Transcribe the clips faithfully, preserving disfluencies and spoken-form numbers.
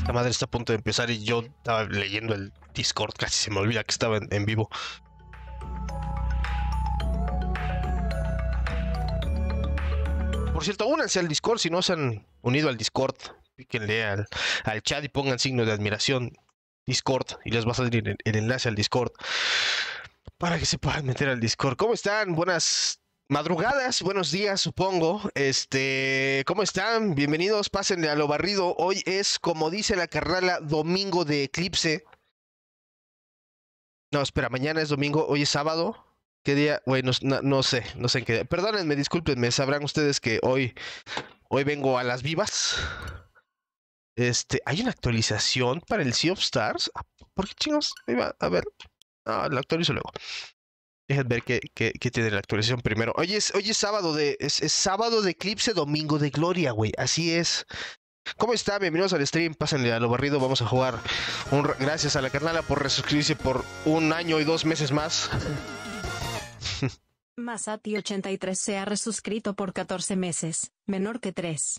Esta madre está a punto de empezar y yo estaba leyendo el Discord, casi se me olvida que estaba en, en vivo. Por cierto, únanse al Discord si no se han unido al Discord. Píquenle al, al chat y pongan signo de admiración Discord y les va a salir el, el enlace al Discord para que se puedan meter al Discord. ¿Cómo están? Buenas madrugadas, buenos días, supongo. Este, ¿cómo están? Bienvenidos, pásenle a lo barrido. Hoy es, como dice la carnala, domingo de eclipse. No, espera, mañana es domingo, hoy es sábado. ¿Qué día? Bueno, no, no sé, no sé en qué día. Perdónenme, discúlpenme, sabrán ustedes que hoy, hoy vengo a las vivas. Este, ¿hay una actualización para el Sea of Stars? ¿Por qué chingos? Ahí va, a ver. Ah, la actualizo luego. Dejen ver qué, qué, qué tiene la actualización primero. Hoy es, hoy es sábado de. Es, es sábado de eclipse, domingo de gloria, güey. Así es. ¿Cómo está? Bienvenidos al stream. Pásenle a lo barrido. Vamos a jugar. Un, gracias a la carnala por resuscribirse por un año y dos meses más. Masati ochenta y tres se ha resuscrito por catorce meses, menor que tres.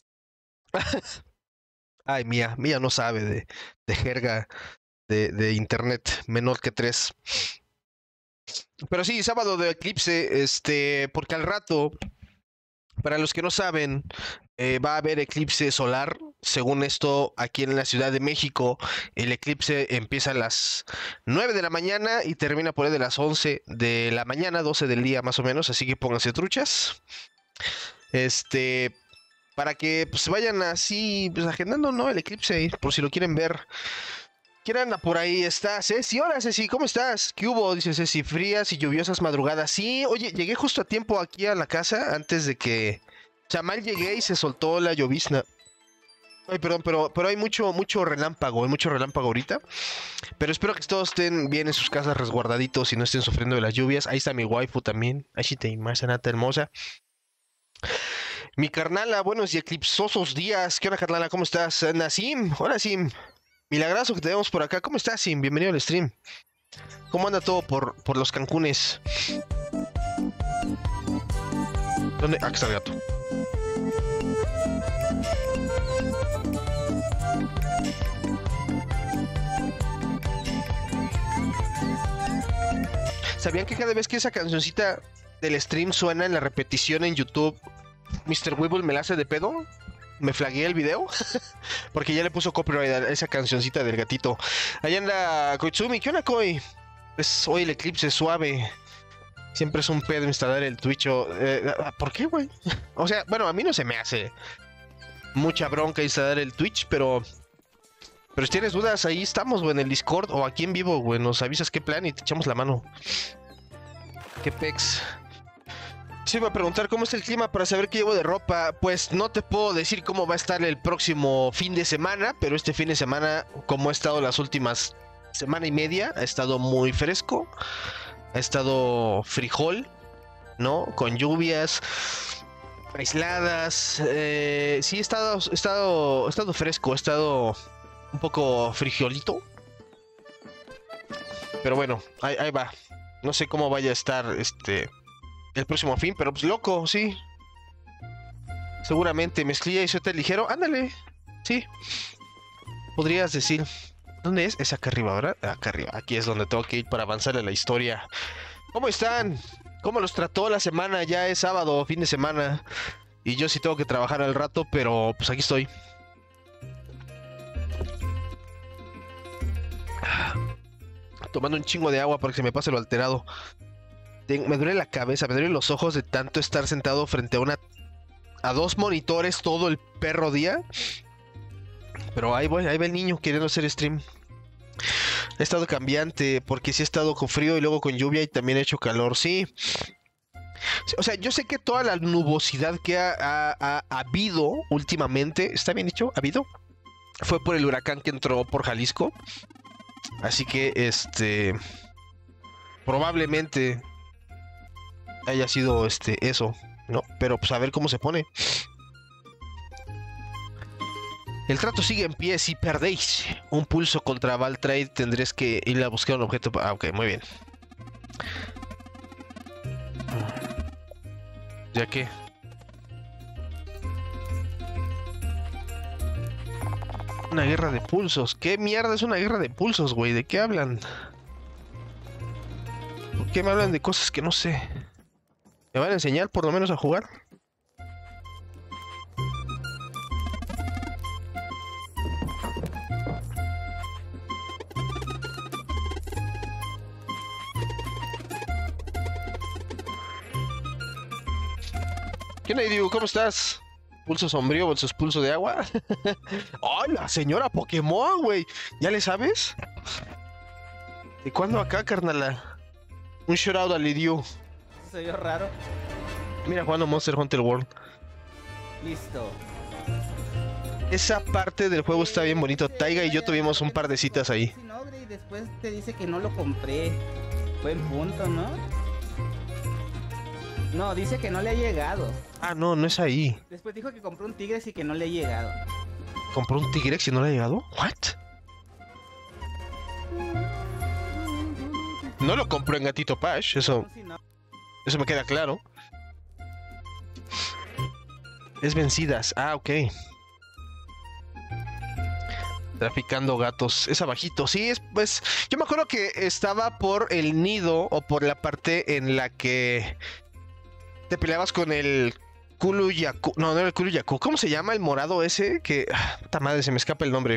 Ay, Mía, Mía no sabe de, de jerga de, de internet, menor que tres. Pero sí, sábado de eclipse, este, porque al rato, para los que no saben, eh, va a haber eclipse solar. Según esto, aquí en la Ciudad de México, el eclipse empieza a las nueve de la mañana y termina por ahí de las once de la mañana, doce del día más o menos, así que pónganse truchas. Este, para que pues, vayan así, pues, agendando, ¿no? El eclipse, por si lo quieren ver. ¿Quién anda por ahí? Está Ceci. Hola, Ceci, ¿cómo estás? ¿Qué hubo? Dice Ceci, frías y lluviosas madrugadas. Sí, oye, llegué justo a tiempo aquí a la casa antes de que... O sea, mal llegué y se soltó la llovizna. Ay, perdón, pero, pero hay mucho, mucho relámpago, hay mucho relámpago ahorita. Pero espero que todos estén bien en sus casas resguardaditos y no estén sufriendo de las lluvias. Ahí está mi waifu también. Ahí sí te imaginas, Nata hermosa. Mi carnala, buenos y eclipsosos días. ¿Qué onda, carnala? ¿Cómo estás? Nasim, hola, Sim. Milagroso que te vemos por acá. ¿Cómo estás, Sim? Bienvenido al stream. ¿Cómo anda todo por, por los Cancunes? ¿Dónde? Ah, aquí está el gato. ¿Sabían que cada vez que esa cancioncita del stream suena en la repetición en YouTube, mister Weeble me la hace de pedo? Me flagueé el video porque ya le puso copyright a esa cancioncita del gatito. Allá anda Koitsumi. ¿Qué onda, Koi? Es hoy el eclipse suave. Siempre es un pedo instalar el Twitch. Eh, ¿Por qué, güey? O sea, bueno, a mí no se me hace mucha bronca instalar el Twitch, pero... Pero si tienes dudas, ahí estamos, güey, en el Discord o aquí en vivo, güey. Nos avisas qué plan y te echamos la mano. Qué pex. Sí, iba a preguntar cómo es el clima para saber qué llevo de ropa. Pues no te puedo decir cómo va a estar el próximo fin de semana, pero este fin de semana, como ha estado las últimas semana y media, ha estado muy fresco. Ha estado frijol, ¿no? Con lluvias aisladas. Eh, sí, ha estado, ha estado, ha estado fresco, ha estado un poco frijolito. Pero bueno, ahí, ahí va. No sé cómo vaya a estar este... el próximo fin, pero pues loco, sí. Seguramente mezclilla y suéter ligero. Ándale, sí. Podrías decir. ¿Dónde es? Es acá arriba, ¿verdad? Acá arriba. Aquí es donde tengo que ir para avanzar en la historia. ¿Cómo están? ¿Cómo los trató la semana? Ya es sábado, fin de semana. Y yo sí tengo que trabajar al rato, pero pues aquí estoy. Tomando un chingo de agua para que se me pase lo alterado. Me duele la cabeza, me duelen los ojos de tanto estar sentado frente a una... a dos monitores todo el perro día. Pero ahí voy, ahí va el niño queriendo hacer stream. He estado cambiante porque sí he estado con frío y luego con lluvia y también he hecho calor, sí. O sea, yo sé que toda la nubosidad que ha, ha, ha habido últimamente, ¿está bien dicho? ¿Ha habido? Fue por el huracán que entró por Jalisco. Así que, este... probablemente... haya sido este eso, ¿no? Pero pues a ver cómo se pone. El trato sigue en pie. Si perdéis un pulso contra Valtrade, tendréis que ir a buscar un objeto. Ah, ok, muy bien. ¿Ya qué? Una guerra de pulsos. ¿Qué mierda es una guerra de pulsos, güey? ¿De qué hablan? ¿Por qué me hablan de cosas que no sé? ¿Me van a enseñar por lo menos a jugar? ¿Qué onda, Idiu? ¿Cómo estás? Pulso sombrío versus pulso de agua. ¡Ay, la señora Pokémon, güey! ¿Ya le sabes? ¿De cuándo acá, carnala? Un shoutout al Idiu. Se vio raro. Mira, jugando Monster Hunter World. Listo. Esa parte del juego está bien bonito. Taiga y yo tuvimos un par de citas ahí. Y después te dice que no lo compré. Buen punto, ¿no? No, dice que no le ha llegado. Ah, no, no es ahí. Después dijo que compró un Tigres y que no le ha llegado. ¿Compró un Tigrex y no le ha llegado? ¿What? No lo compró en Gatito Pash, eso, eso me queda claro. Es vencidas, ah, ok. Traficando gatos, es abajito, sí, es pues... Yo me acuerdo que estaba por el nido o por la parte en la que te peleabas con el Kulu-Ya-Ku. No, no era el Kulu-Ya-Ku. ¿Cómo se llama el morado ese? Que... Ah, puta madre, se me escapa el nombre.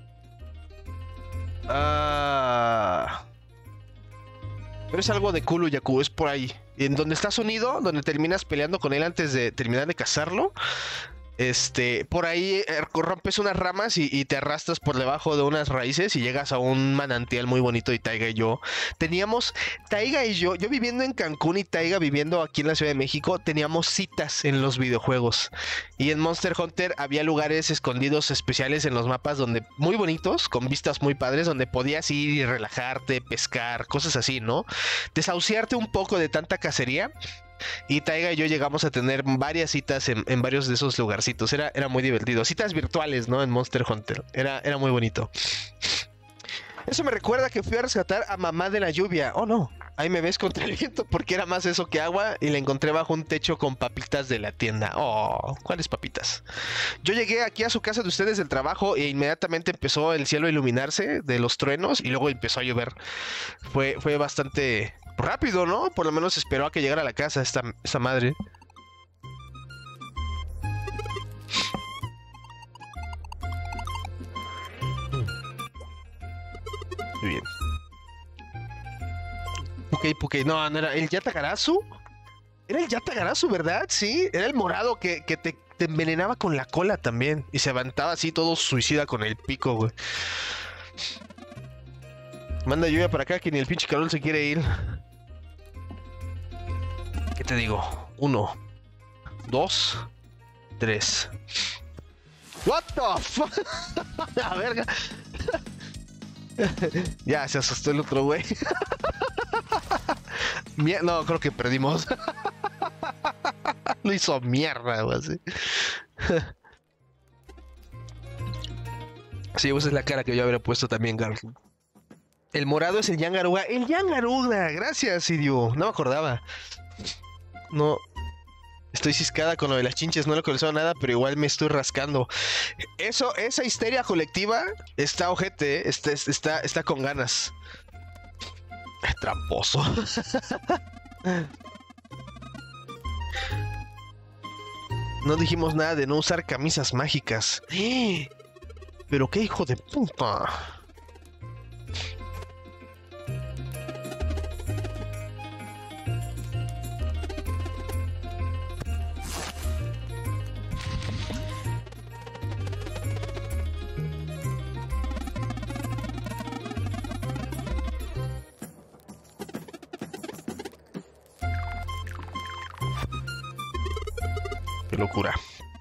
Ah... Pero es algo de Kulu-Ya-Ku, es por ahí. En donde estás unido, donde terminas peleando con él antes de terminar de cazarlo. Este, por ahí eh, rompes unas ramas y, y te arrastras por debajo de unas raíces y llegas a un manantial muy bonito. Y Taiga y yo teníamos, Taiga y yo, yo viviendo en Cancún y Taiga viviendo aquí en la Ciudad de México, teníamos citas en los videojuegos. Y en Monster Hunter había lugares escondidos especiales en los mapas donde muy bonitos, con vistas muy padres, donde podías ir y relajarte, pescar, cosas así, ¿no? Desahuciarte un poco de tanta cacería. Y Taiga y yo llegamos a tener varias citas en, en varios de esos lugarcitos. Era, era muy divertido. Citas virtuales, ¿no? En Monster Hunter. Era, era muy bonito. Eso me recuerda que fui a rescatar a mamá de la lluvia. Oh, no. Ahí me ves contra el viento porque era más eso que agua. Y la encontré bajo un techo con papitas de la tienda. Oh, ¿cuáles papitas? Yo llegué aquí a su casa de ustedes del trabajo e inmediatamente empezó el cielo a iluminarse de los truenos. Y luego empezó a llover. Fue, fue bastante... rápido, ¿no? Por lo menos esperó a que llegara a la casa esta, esta madre. Muy bien. Pukei, Pukei. No, no era el Yatagarasu. Era el Yatagarasu, ¿verdad? Sí, era el morado que, que te, te envenenaba con la cola también. Y se aventaba así todo suicida con el pico, güey. Manda lluvia para acá que ni el pinche Carol se quiere ir. ¿Qué te digo? Uno, dos, tres. What the fuck? La verga. Ya se asustó el otro güey. No, creo que perdimos. Lo hizo mierda, güey. Así. Sí, esa es la cara que yo habría puesto también, Garl. El morado es el Yangaruga. El Yangaruga, gracias, Idio. No me acordaba. No, estoy ciscada con lo de las chinches, no le he nada, pero igual me estoy rascando. Eso, esa histeria colectiva está ojete, ¿eh? está, está, está con ganas. Tramposo. No dijimos nada de no usar camisas mágicas. Pero qué hijo de puta. Locura.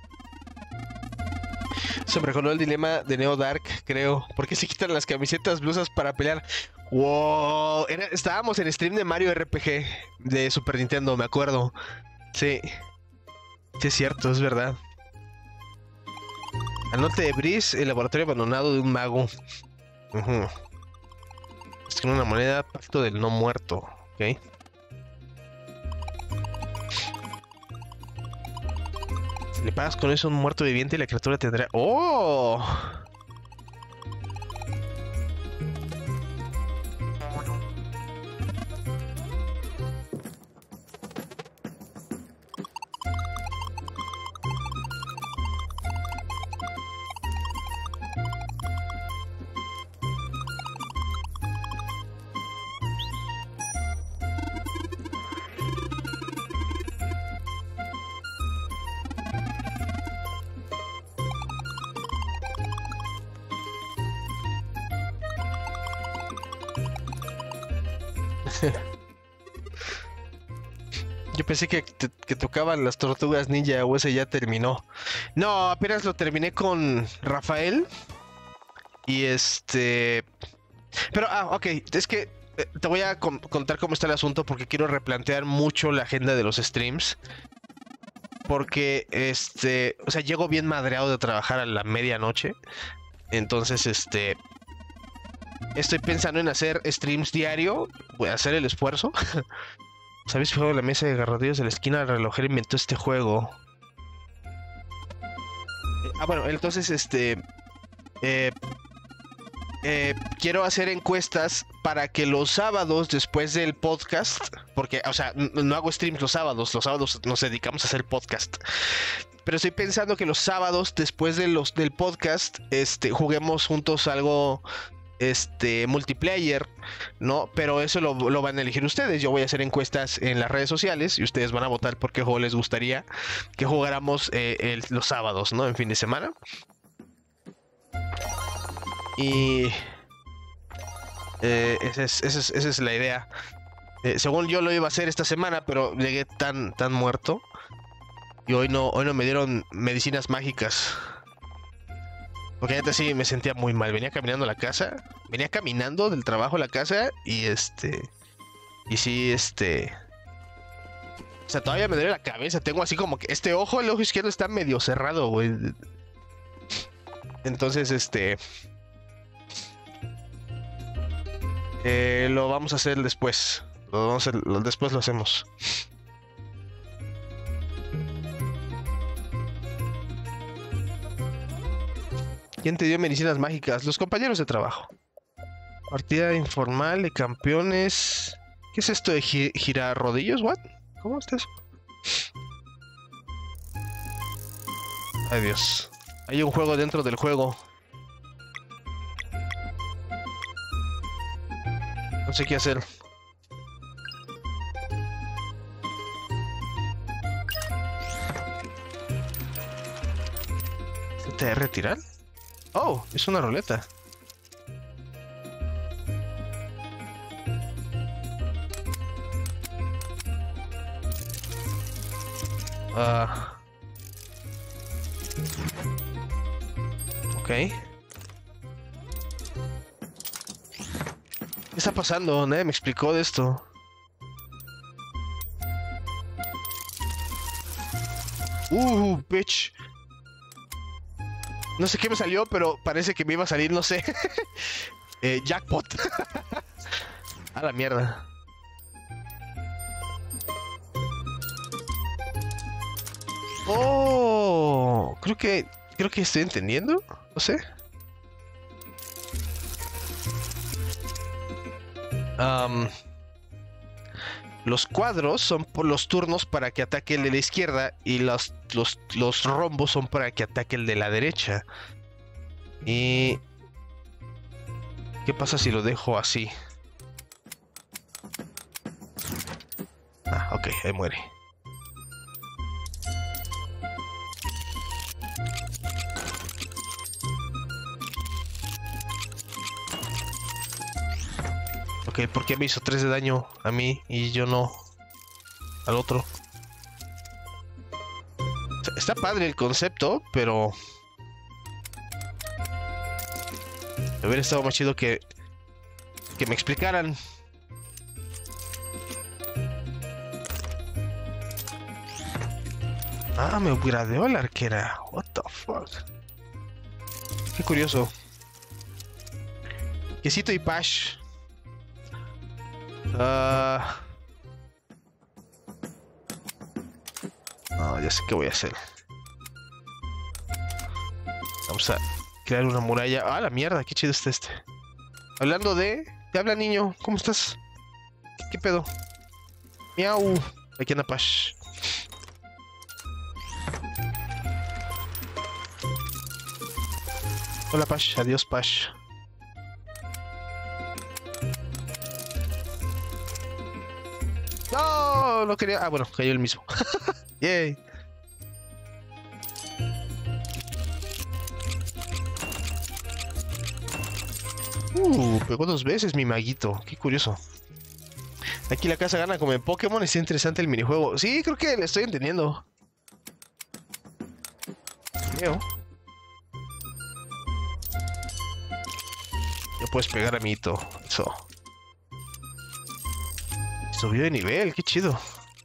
Se me recordó el dilema de Neo Dark, creo. ¿Por qué se quitan las camisetas, blusas para pelear? Wow, Era, estábamos en stream de Mario R P G de Super Nintendo, me acuerdo. Sí, sí es cierto, es verdad. Anote de Breeze, el laboratorio abandonado de un mago. Uh-huh. Es que una moneda, pacto del no muerto, ¿ok? Si le pagas con eso a un muerto viviente, la criatura tendrá... ¡Oh! Yo pensé que, te- que tocaban las tortugas ninja o ese ya terminó. No, apenas lo terminé con Rafael. Y este... Pero, ah, ok, es que eh, te voy a con- contar cómo está el asunto porque quiero replantear mucho la agenda de los streams. Porque, este, o sea, llego bien madreado de trabajar a la medianoche. Entonces, este... Estoy pensando en hacer streams diario. Voy a hacer el esfuerzo. ¿Sabes? Juego la mesa de garrotillos de la esquina. El relojero inventó este juego. Eh, ah, bueno, entonces, este... Eh, eh, quiero hacer encuestas para que los sábados después del podcast, porque, o sea, n- no hago streams los sábados, los sábados nos dedicamos a hacer podcast. Pero estoy pensando que los sábados después de los del podcast, este, juguemos juntos algo, este, multiplayer, ¿no? Pero eso lo, lo van a elegir ustedes. Yo voy a hacer encuestas en las redes sociales y ustedes van a votar por qué juego les gustaría que jugáramos eh, el- los sábados, ¿no? En fin de semana. Y eh, esa es, esa es, esa es la idea. Eh, según yo lo iba a hacer esta semana, pero llegué tan, tan muerto. Y hoy no, hoy no me dieron medicinas mágicas. Porque neta sí me sentía muy mal. Venía caminando a la casa. Venía caminando del trabajo a la casa. Y este. Y sí, este. O sea, todavía me duele la cabeza. Tengo así como que este ojo, el ojo izquierdo está medio cerrado, güey. Entonces, este. Eh, lo vamos a hacer después. Lo vamos a hacer, lo- después lo hacemos. ¿Quién te dio medicinas mágicas? Los compañeros de trabajo. Partida informal de campeones. ¿Qué es esto de gi- girar rodillos? ¿What? ¿Cómo está eso? Ay, Dios. Hay un juego dentro del juego. No sé qué hacer. ¿Se te retirar? Oh, es una ruleta. Ah. Ok. ¿Qué está pasando? Nadie me explicó de esto. Uh, bitch. No sé qué me salió, pero parece que me iba a salir, no sé. eh, jackpot. A la mierda. Oh, creo que creo que estoy entendiendo. No sé. Am, los cuadros son por los turnos para que ataque el de la izquierda y los, los, los rombos son para que ataque el de la derecha. ¿Y qué pasa si lo dejo así? Ah, ok, ahí muere. Ok, ¿por qué me hizo tres de daño a mí y yo no al otro? O sea, está padre el concepto, pero hubiera estado más chido que que me explicaran. Ah, me upgradeó la arquera. What the fuck. Qué curioso. Quesito y Pash. Ah. No, ya sé qué voy a hacer. Vamos a crear una muralla. Ah, la mierda, qué chido está este. Hablando de... Te habla, niño. ¿Cómo estás? ¿Qué, qué pedo? Miau. Aquí anda Pash. Hola, Pash. Adiós, Pash. No, no quería. Ah, bueno, cayó el mismo. Yay. Uh, pegó dos veces mi maguito. Qué curioso. Aquí la casa gana como en Pokémon. Está interesante el minijuego. Sí, creo que le estoy entendiendo. Creo. Ya puedes pegar a Mito. Eso. Subió de nivel, qué chido.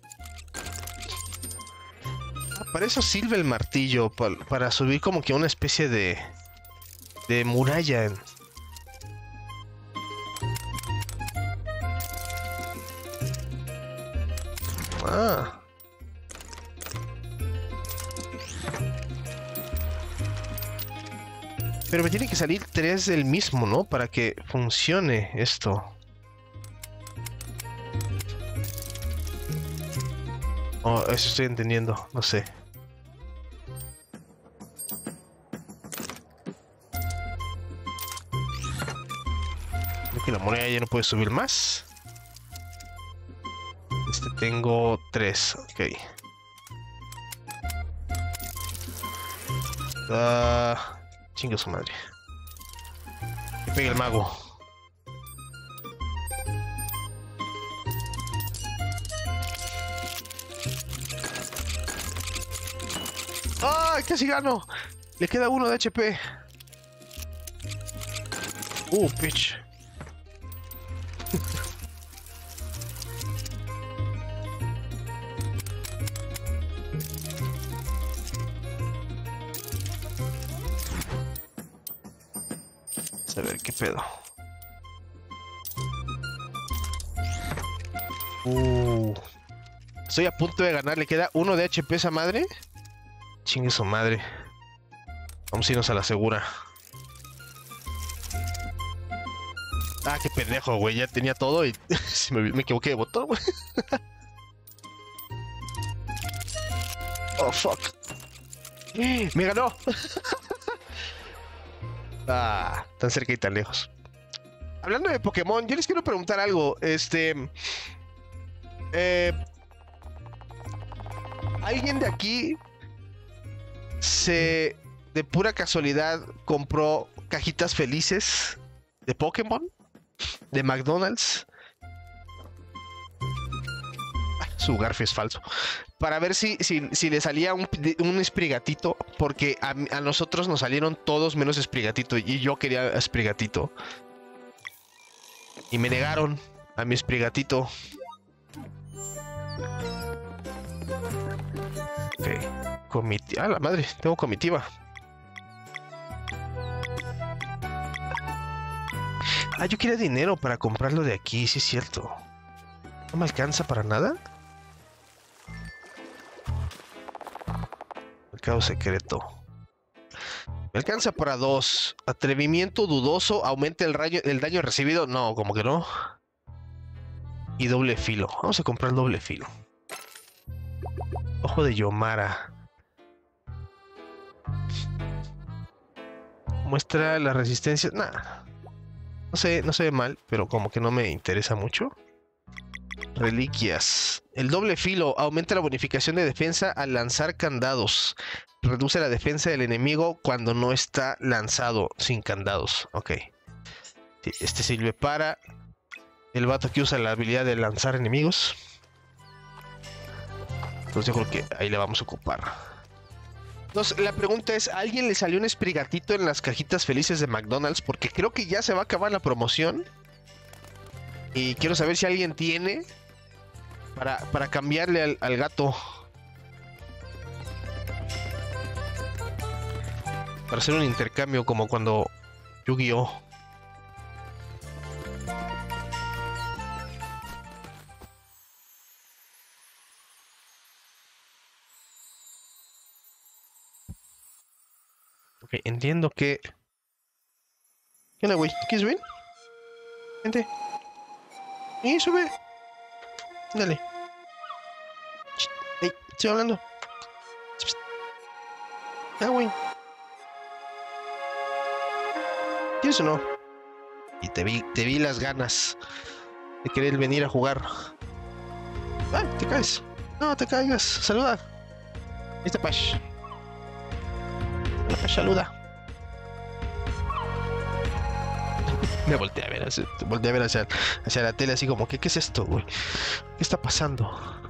Ah, para eso sirve el martillo. Para, para subir como que una especie de... De muralla. Ah. Pero me tiene que salir tres del mismo, ¿no? Para que funcione esto. Oh, eso estoy entendiendo. No sé. Creo que la moneda ya no puede subir más. Este tengo tres. Ok. Ah... Chinga su madre. Que pegue el mago. ¡Ay! Casi gano. Le queda uno de H P. Uh, pitch. A ver qué pedo. Uh, estoy a punto de ganar. Le queda uno de H P a esa madre. Chingue su madre. Vamos a irnos a la segura. Ah, qué pendejo, güey. Ya tenía todo y me, me equivoqué de botón, güey. Oh, fuck. Me ganó. Ah, tan cerca y tan lejos. Hablando de Pokémon, yo les quiero preguntar algo. Este... Eh, ¿alguien de aquí se... de pura casualidad compró cajitas felices de Pokémon? ¿De McDonald's? Ah, su Garfio es falso. Para ver si, si, si le salía un, un Sprigatito. Porque a, a nosotros nos salieron todos menos Sprigatito. Y yo quería Sprigatito. Y me negaron a mi Sprigatito. Ok. Comitiva. Ah, la madre. Tengo comitiva. Ah, yo quería dinero para comprarlo de aquí. Sí es cierto. ¿No me alcanza para nada? Mercado secreto. Me alcanza para dos. Atrevimiento dudoso. Aumenta el, rayo, el daño recibido. No, como que no. Y doble filo. Vamos a comprar doble filo. Ojo de Yomara. Muestra la resistencia. Nah. No sé, no se ve mal, pero como que no me interesa mucho. Reliquias. El doble filo aumenta la bonificación de defensa al lanzar candados. Reduce la defensa del enemigo cuando no está lanzado sin candados. Ok. Sí, este sirve para el vato que usa la habilidad de lanzar enemigos. Entonces yo creo que ahí le vamos a ocupar. Entonces la pregunta es, ¿a alguien le salió un Sprigatito en las cajitas felices de McDonald's? Porque creo que ya se va a acabar la promoción. Y quiero saber si alguien tiene para, para cambiarle al, al gato. Para hacer un intercambio como cuando Yu-Gi-Oh! Ok, entiendo que... ¿Qué onda, güey? ¿Quieres subir? Vente. ¡Y sube! Dale. ¡Ey! Estoy hablando. Ah, güey. ¿Quieres o no? Y te vi, te vi las ganas de querer venir a jugar. Ah, te caes. No, te caigas. Saluda. Ahí está Pash. Hola, Pash, saluda. Me volteé a ver, hacia, volteé a ver hacia, hacia la tele así como, ¿qué, qué es esto, güey? ¿Qué está pasando?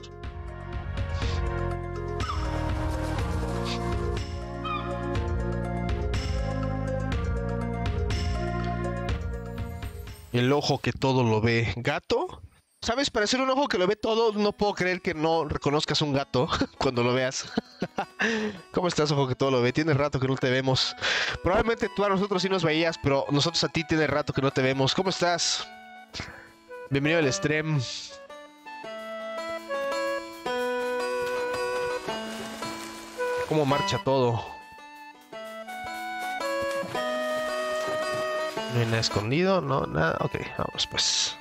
El ojo que todo lo ve. ¿Gato? ¿Sabes? Para ser un ojo que lo ve todo, no puedo creer que no reconozcas un gato cuando lo veas. ¿Cómo estás, ojo que todo lo ve? Tiene rato que no te vemos. Probablemente tú a nosotros sí nos veías, pero nosotros a ti tiene rato que no te vemos. ¿Cómo estás? Bienvenido al stream. ¿Cómo marcha todo? No hay nada escondido, no, nada. Ok, vamos pues.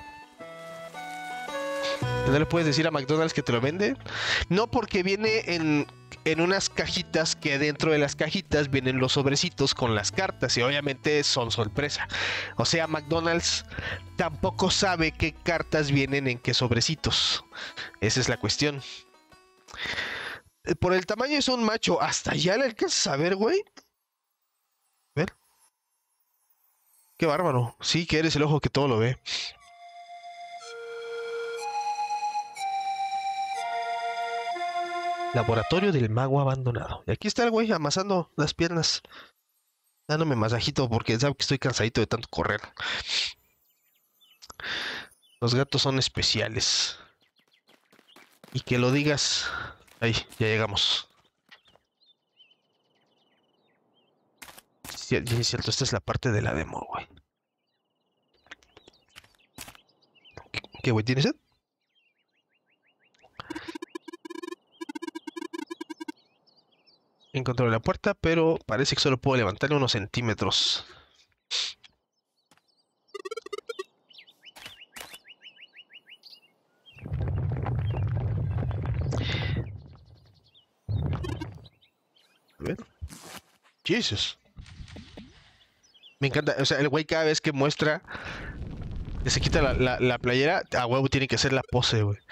¿No le puedes decir a McDonald's que te lo vende? No, porque viene en, en unas cajitas que dentro de las cajitas vienen los sobrecitos con las cartas y obviamente son sorpresa. O sea, McDonald's tampoco sabe qué cartas vienen en qué sobrecitos. Esa es la cuestión. Por el tamaño es un macho. ¿Hasta allá le alcanzas a ver, güey? A ver. Qué bárbaro. Sí, que eres el ojo que todo lo ve. Laboratorio del mago abandonado. Y aquí está el güey amasando las piernas. Dándome masajito porque sabe que estoy cansadito de tanto correr. Los gatos son especiales. Y que lo digas. Ahí, ya llegamos. Sí, es cierto, esta es la parte de la demo, güey. ¿Qué, güey? ¿Tienes sed? Encontré la puerta, pero parece que solo puedo levantarle unos centímetros. A ver. Jesus. Me encanta, o sea, el güey cada vez que muestra que se quita la, la, la playera, a huevo tiene que hacer la pose, güey.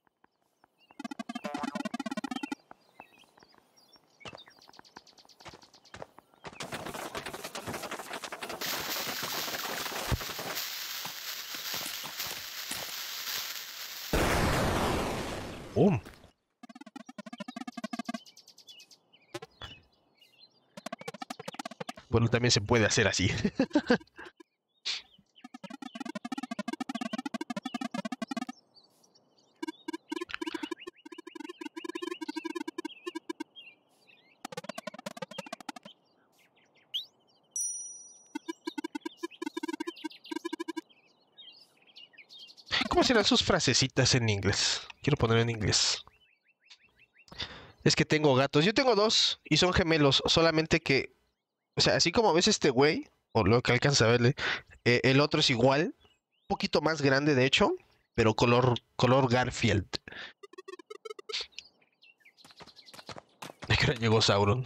¡Bum! Bueno, también se puede hacer así. ¿Cómo serán sus frasecitas en inglés? Quiero poner en inglés. Es que tengo gatos. Yo tengo dos y son gemelos, solamente que... O sea, así como ves este güey, o lo que alcanza a verle, eh, el otro es igual, un poquito más grande de hecho, pero color, color Garfield. ¿A qué hora llegó Sauron?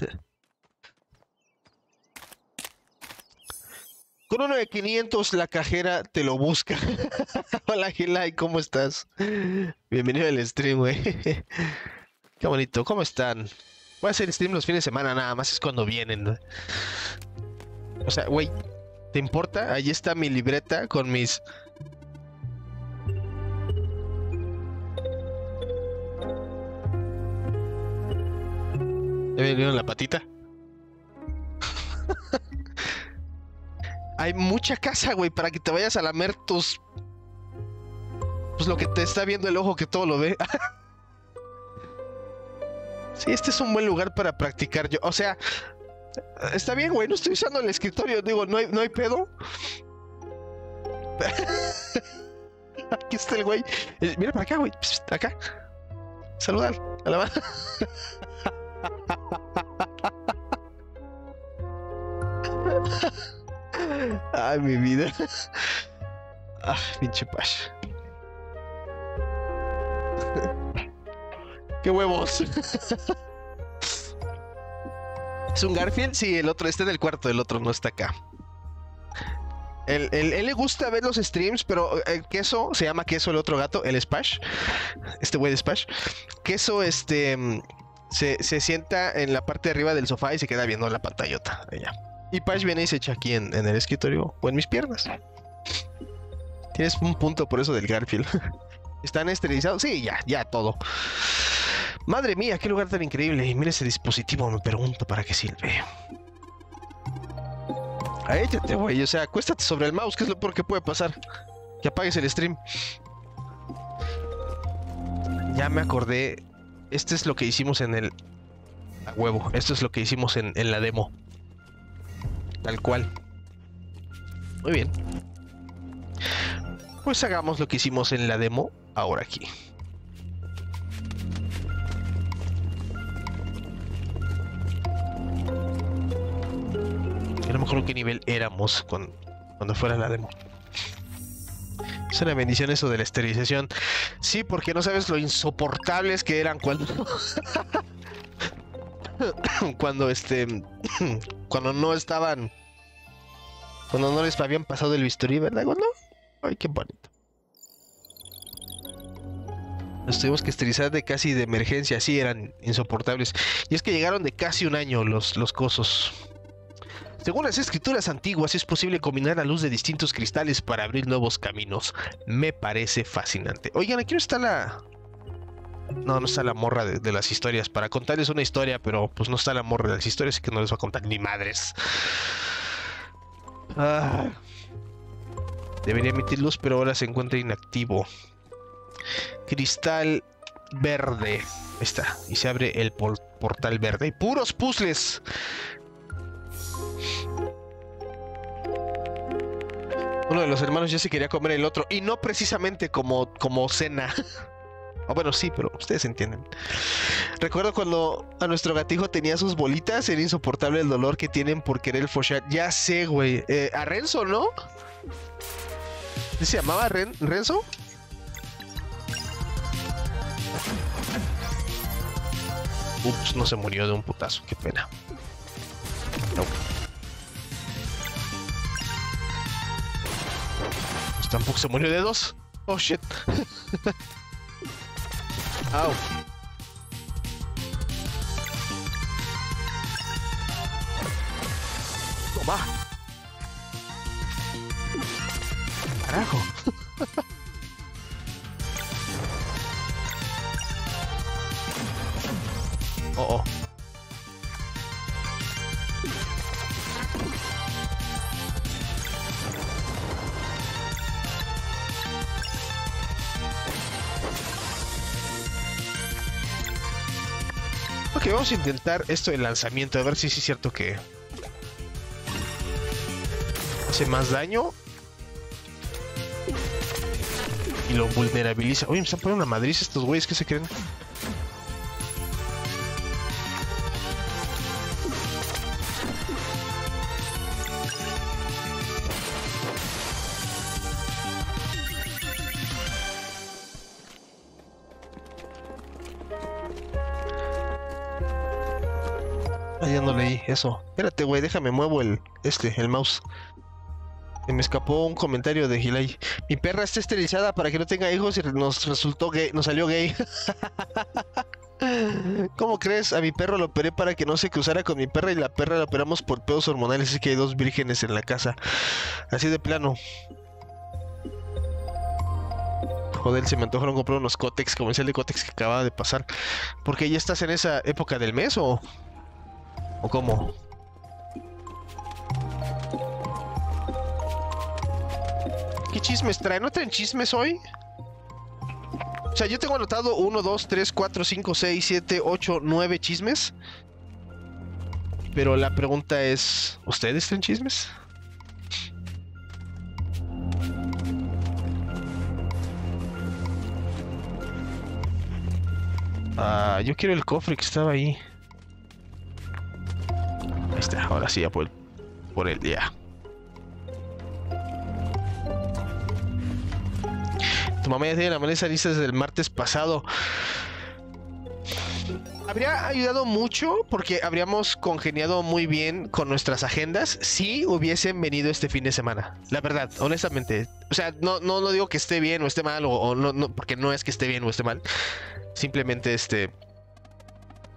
Con uno de quinientos la cajera te lo busca. Hola Gilay, ¿cómo estás? Bienvenido al stream, güey. Qué bonito, ¿cómo están? Voy a hacer stream los fines de semana, nada más es cuando vienen, ¿no? O sea, güey, ¿te importa? Ahí está mi libreta con mis... ¿Ya vieron la patita? Hay mucha casa, güey, para que te vayas a lamer tus... Pues lo que te está viendo el ojo que todo lo ve. Sí, este es un buen lugar para practicar yo. O sea, está bien, güey, no estoy usando el escritorio. Digo, no hay, no hay pedo. Aquí está el güey. Eh, mira para acá, güey. Psst, acá. Saludar a la mano. Ay, mi vida. Ah, pinche Pash. ¡Qué huevos! ¿Es un Garfield? Sí, el otro está en el cuarto, el otro no está acá. El, el, él le gusta ver los streams, pero el Queso, se llama Queso el otro gato, el Spash. Este güey de Spash. Queso, este... Se, se sienta en la parte de arriba del sofá y se queda viendo la pantallota. Allá. Y Pash viene y se echa aquí en, en el escritorio o en mis piernas. Tienes un punto por eso del Garfield. ¿Están esterilizados? Sí, ya, ya, todo. Madre mía, qué lugar tan increíble. Y mira ese dispositivo, me pregunto para qué sirve. Ah, échate, güey. O sea, acuéstate sobre el mouse, que es lo peor que puede pasar. Que apagues el stream. Ya me acordé. Este es lo que hicimos en el... A huevo. Esto es lo que hicimos en, en la demo. Tal cual. Muy bien. Pues hagamos lo que hicimos en la demo ahora aquí. A lo mejor qué nivel éramos cuando, cuando fuera la demo. Es una bendición eso de la esterilización. Sí, porque no sabes lo insoportables que eran cuando... cuando este... cuando no estaban... Cuando no les habían pasado el bisturí, ¿verdad, Gondo? Ay, qué bonito. Nos tuvimos que esterilizar de casi de emergencia. Sí, eran insoportables. Y es que llegaron de casi un año los, los cosos. Según las escrituras antiguas, es posible combinar la luz de distintos cristales para abrir nuevos caminos. Me parece fascinante. Oigan, aquí no está la... No, no está la morra de, de las historias. Para contarles una historia, pero pues no está la morra de las historias, así que no les voy a contar ni madres. Ah, debería emitir luz, pero ahora se encuentra inactivo. Cristal verde. Ahí está. Y se abre el por portal verde. ¡Y puros puzzles! Uno de los hermanos ya se quería comer el otro. Y no precisamente como, como cena. O bueno, sí, pero ustedes entienden. Recuerdo cuando a nuestro gatijo tenía sus bolitas. Era insoportable el dolor que tienen por querer follar. Ya sé, güey. Eh, a Renzo, ¿no? ¿Se llamaba Ren Renzo? Ups, no se murió de un putazo. Qué pena. No. Pues tampoco se murió de dos. Oh, shit. Au. Toma. Carajo. Oh, oh. Ok, vamos a intentar esto del lanzamiento, a ver si sí es cierto que hace más daño y lo vulnerabiliza. Oye, me están poniendo una madriz estos güeyes, ¿qué se creen? Ya no leí eso. Espérate, güey, déjame muevo el este, el mouse. Se me escapó un comentario de Gilay. Mi perra está esterilizada para que no tenga hijos y nos resultó gay, nos salió gay. ¿Cómo crees? A mi perro lo operé para que no se cruzara con mi perra y la perra la operamos por pedos hormonales, así que hay dos vírgenes en la casa. Así de plano. Joder, se me antojaron comprar unos Cotex, comercial de Cotex que acababa de pasar. ¿Por qué ya estás en esa época del mes o...? ¿O cómo? ¿Qué chismes traen? ¿No traen chismes hoy? O sea, yo tengo anotado uno, dos, tres, cuatro, cinco, seis, siete, ocho, nueve chismes. Pero la pregunta es... ¿Ustedes traen chismes? Ah, yo quiero el cofre que estaba ahí. Ahí está, ahora sí, ya por el, por el día. Tu mamá ya tiene la maleza lista desde el martes pasado. Habría ayudado mucho porque habríamos congeniado muy bien con nuestras agendas si hubiesen venido este fin de semana. La verdad, honestamente. O sea, no, no, no digo que esté bien o esté mal, o, o no, no, porque no es que esté bien o esté mal. Simplemente este...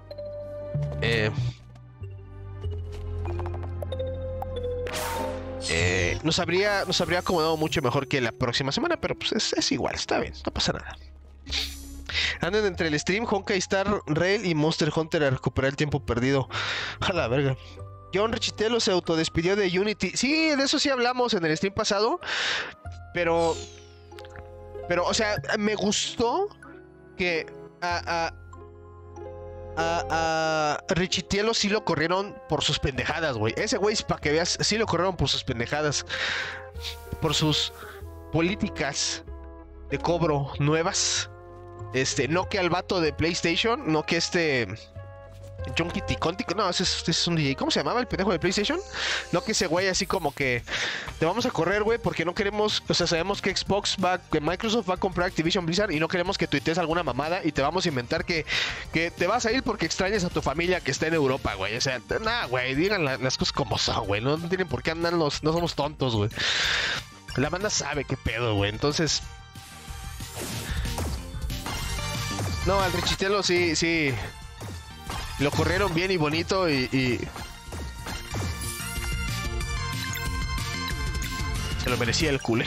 Eh... Eh, nos, habría, nos habría acomodado mucho mejor que la próxima semana, pero pues es, es igual, está bien, no pasa nada. Anden entre el stream, Honkai Star Rail y Monster Hunter a recuperar el tiempo perdido. A la verga. John Richitello se autodespidió de Unity. Sí, de eso sí hablamos en el stream pasado. Pero... Pero, o sea, me gustó que a... a A, a Richitielo sí lo corrieron por sus pendejadas, güey. Ese güey, para que veas, sí lo corrieron por sus pendejadas. Por sus políticas de cobro nuevas. Este, no que al vato de PlayStation, no que este... Junkie Ticonti, no, ese es, ese es un D J. ¿Cómo se llamaba el pendejo de PlayStation? No que ese güey así como que te vamos a correr, güey, porque no queremos, o sea, sabemos que Xbox va, que Microsoft va a comprar Activision Blizzard y no queremos que tuitees alguna mamada y te vamos a inventar que, que te vas a ir porque extrañas a tu familia que está en Europa, güey. O sea, nada, güey, digan la, las cosas como son, güey. No, no tienen por qué andarnos, no somos tontos, güey. La banda sabe qué pedo, güey. Entonces... No, al Richitielo sí, sí... Lo corrieron bien y bonito y, y... se lo merecía el culero.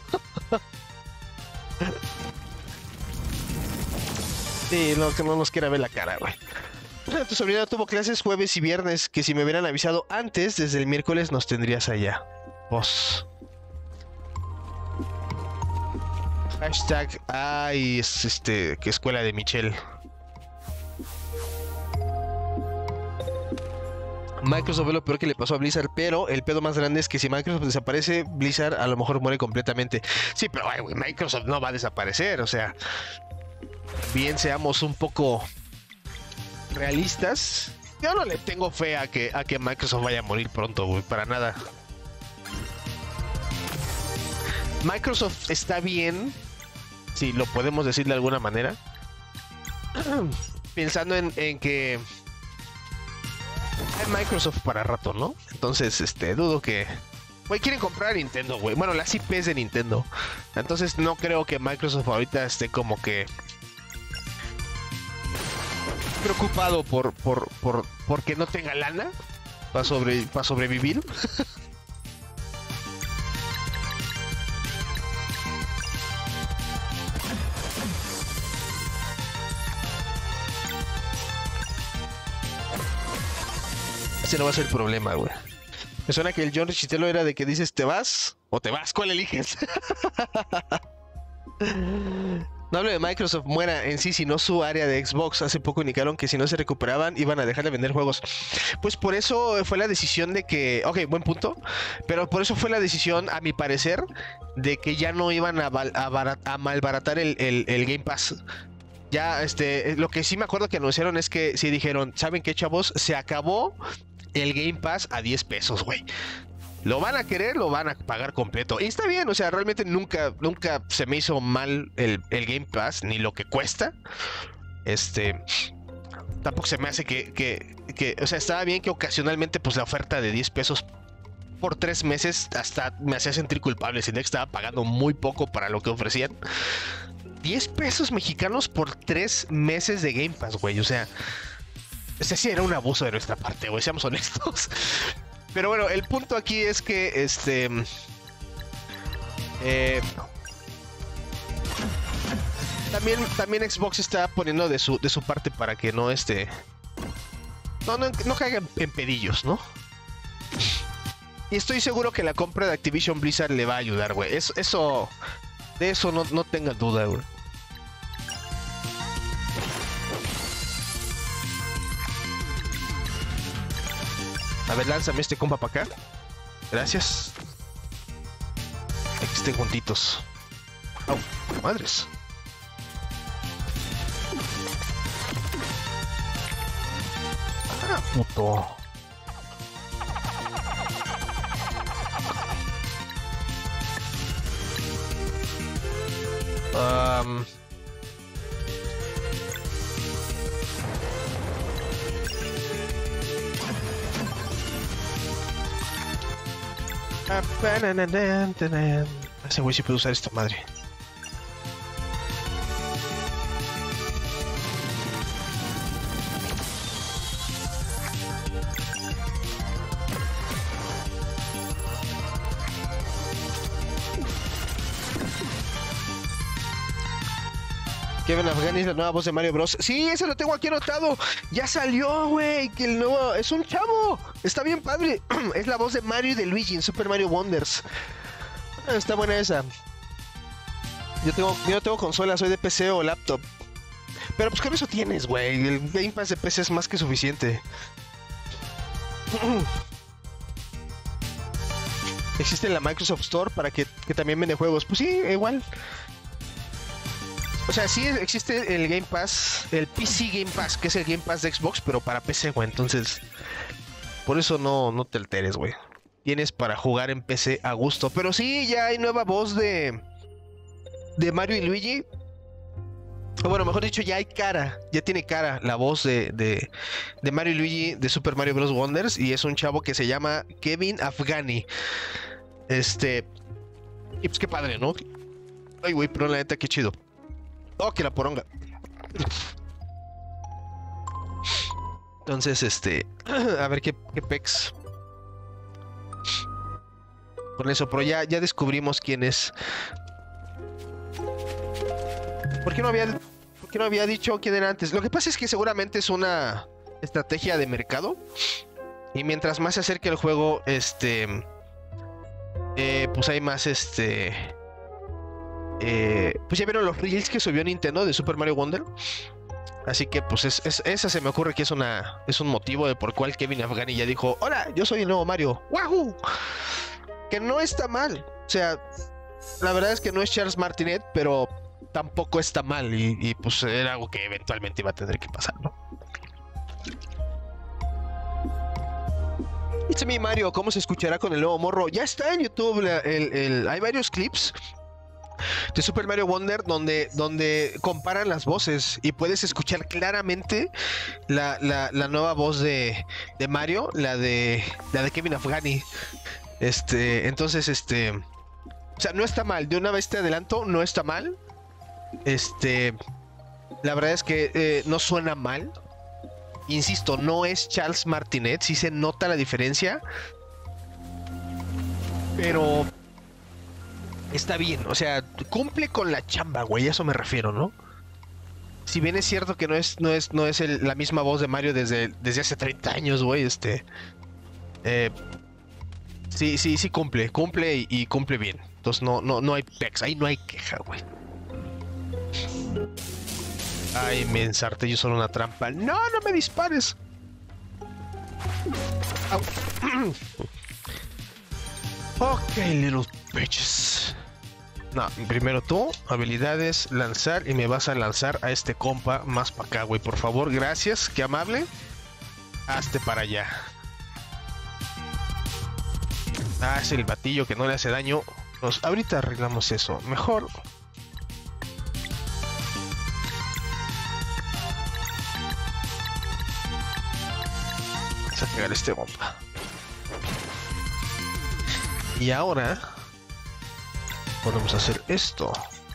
Sí, no, que no nos quiera ver la cara, güey. Tu sobrina tuvo clases jueves y viernes, que si me hubieran avisado antes, desde el miércoles nos tendrías allá. Vos. Hashtag, ay, es este, que escuela de Michelle. Microsoft es lo peor que le pasó a Blizzard, pero el pedo más grande es que si Microsoft desaparece, Blizzard a lo mejor muere completamente. Sí, pero ay, güey, Microsoft no va a desaparecer, o sea, bien seamos un poco realistas. Yo no le tengo fe a que, a que Microsoft vaya a morir pronto, güey, para nada. Microsoft está bien, si lo podemos decir de alguna manera, pensando en, en que hay Microsoft para rato, ¿no? Entonces, este, dudo que... Güey, quieren comprar Nintendo, güey. Bueno, las I Pes de Nintendo. Entonces, no creo que Microsoft ahorita esté como que... preocupado por, por, por, porque no tenga lana para sobre, para sobrevivir. Ese no va a ser el problema, güey. Me suena que el John Richitello era de que dices te vas o te vas, ¿cuál eliges? No hablo de Microsoft muera en sí, sino su área de Xbox. Hace poco indicaron que si no se recuperaban iban a dejar de vender juegos. Pues por eso fue la decisión de que... Ok, buen punto. Pero por eso fue la decisión, a mi parecer, de que ya no iban a, a, barat, a malbaratar el, el, el Game Pass. Ya, este... Lo que sí me acuerdo que anunciaron es que sí dijeron, ¿saben qué, chavos? Se acabó el Game Pass a diez pesos, güey. Lo van a querer, lo van a pagar completo. Y está bien, o sea, realmente nunca, nunca se me hizo mal el, el Game Pass, ni lo que cuesta. Este... Tampoco se me hace que, que, que... O sea, estaba bien que ocasionalmente, pues, la oferta de diez pesos por tres meses hasta me hacía sentir culpable. Sentía que estaba pagando muy poco para lo que ofrecían. diez pesos mexicanos por tres meses de Game Pass, güey. O sea... Ese sí era un abuso de nuestra parte, güey, seamos honestos. Pero bueno, el punto aquí es que este... Eh, también, también Xbox está poniendo de su, de su parte para que no este... No, no, no caigan en pedillos, ¿no? Y estoy seguro que la compra de Activision Blizzard le va a ayudar, güey. Eso, eso... De eso no, no tengan duda, güey. A ver, lánzame este compa para acá. Gracias. Aquí estén juntitos. ¡Au! ¡Madres! ¡Ah, puto! Um... Ese güey sí puede usar esta madre. Kevin Afghani es la nueva voz de Mario Bros. Sí, ese lo tengo aquí anotado. Ya salió, güey. Que el nuevo es un chavo. Está bien padre. Es la voz de Mario y de Luigi en Super Mario Wonders. Está buena esa. Yo tengo, yo no tengo consola, soy de P C o laptop. Pero pues con eso tienes, güey. El Game Pass de P C es más que suficiente. Existe la Microsoft Store para que, que también vende juegos. Pues sí, igual. O sea, sí existe el Game Pass, el P C Game Pass, que es el Game Pass de Xbox, pero para P C, güey. Entonces, por eso no, no te alteres, güey. Tienes para jugar en P C a gusto. Pero sí, ya hay nueva voz de, de Mario y Luigi. O bueno, mejor dicho, ya hay cara. Ya tiene cara la voz de, de, de Mario y Luigi de Super Mario Bros. Wonders. Y es un chavo que se llama Kevin Afghani. Este... Y pues qué padre, ¿no? Ay, güey, pero la neta, qué chido. Oh, que la poronga. Entonces, este... A ver qué, qué pex. Con eso, pero ya, ya descubrimos quién es. ¿Por qué no había, por qué no había dicho quién era antes? Lo que pasa es que seguramente es una estrategia de mercado. Y mientras más se acerque el juego, este... Eh, pues hay más, este... Eh, pues ya vieron los reels que subió Nintendo de Super Mario Wonder. Así que pues es, es, esa se me ocurre que es una es un motivo de por cual Kevin Afghani ya dijo: hola, yo soy el nuevo Mario. ¡Wahoo! Que no está mal. O sea, la verdad es que no es Charles Martinet, pero tampoco está mal. Y, y pues era algo que eventualmente iba a tener que pasar, ¿no? It's me, Mario. ¿Cómo se escuchará con el nuevo morro? Ya está en YouTube. La, el, el, hay varios clips de Super Mario Wonder donde, donde comparan las voces y puedes escuchar claramente la, la, la nueva voz de, de Mario, la de la de Kevin Afghani. Este, entonces, este, o sea, no está mal. De una vez te adelanto, no está mal. Este, la verdad es que eh, no suena mal. Insisto, no es Charles Martinet, sí se nota la diferencia, pero está bien, o sea, cumple con la chamba, güey, a eso me refiero, ¿no? Si bien es cierto que no es, no es, no es el, la misma voz de Mario desde, desde hace treinta años, güey, este... Eh, sí, sí, sí cumple, cumple y, y cumple bien. Entonces no, no, no hay pex, ahí no hay queja, güey. Ay, me ensarté yo solo una trampa. No, no me dispares. Ok, little bitches. No, primero tú, habilidades, lanzar, y me vas a lanzar a este compa más para acá, güey. Por favor, gracias, qué amable. Hazte para allá. Ah, es el batillo que no le hace daño. Nos, ahorita arreglamos eso. Mejor. Vamos a pegar este bomba. Y ahora podemos hacer esto.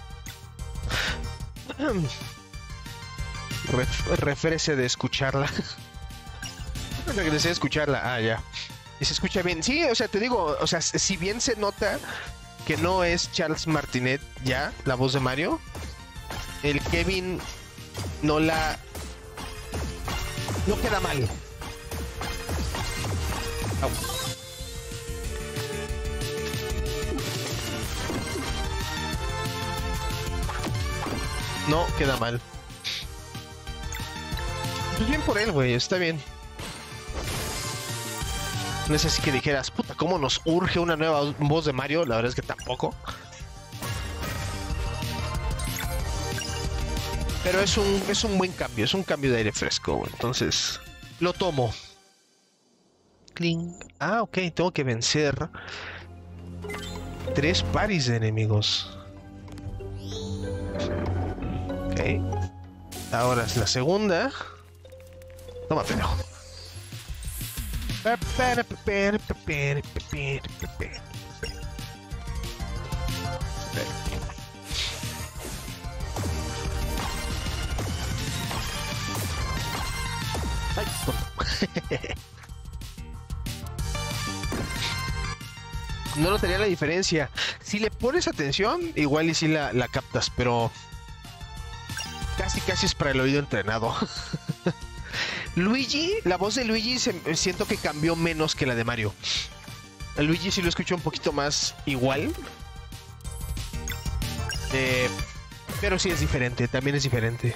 Ref, referencia de escucharla. Regresé a escucharla. Ah, ya. Y se escucha bien. Sí, o sea, te digo, o sea, si bien se nota que no es Charles Martinet ya, la voz de Mario, el Kevin no la... no queda mal. Au. No queda mal. Pues bien por él, güey, está bien. No es así que dijeras, puta, ¿cómo nos urge una nueva voz de Mario? La verdad es que tampoco. Pero es un, es un buen cambio, es un cambio de aire fresco, güey. Entonces, lo tomo. Cling. Ah, ok, tengo que vencer tres paris de enemigos. Ok. Ahora es la segunda. Toma, pendejo. No notaría la diferencia. Si le pones atención, igual y si la, la captas, pero casi casi es para el oído entrenado. Luigi, la voz de Luigi se, siento que cambió menos que la de Mario. A Luigi sí lo escucho un poquito más igual. Eh, pero sí es diferente, también es diferente.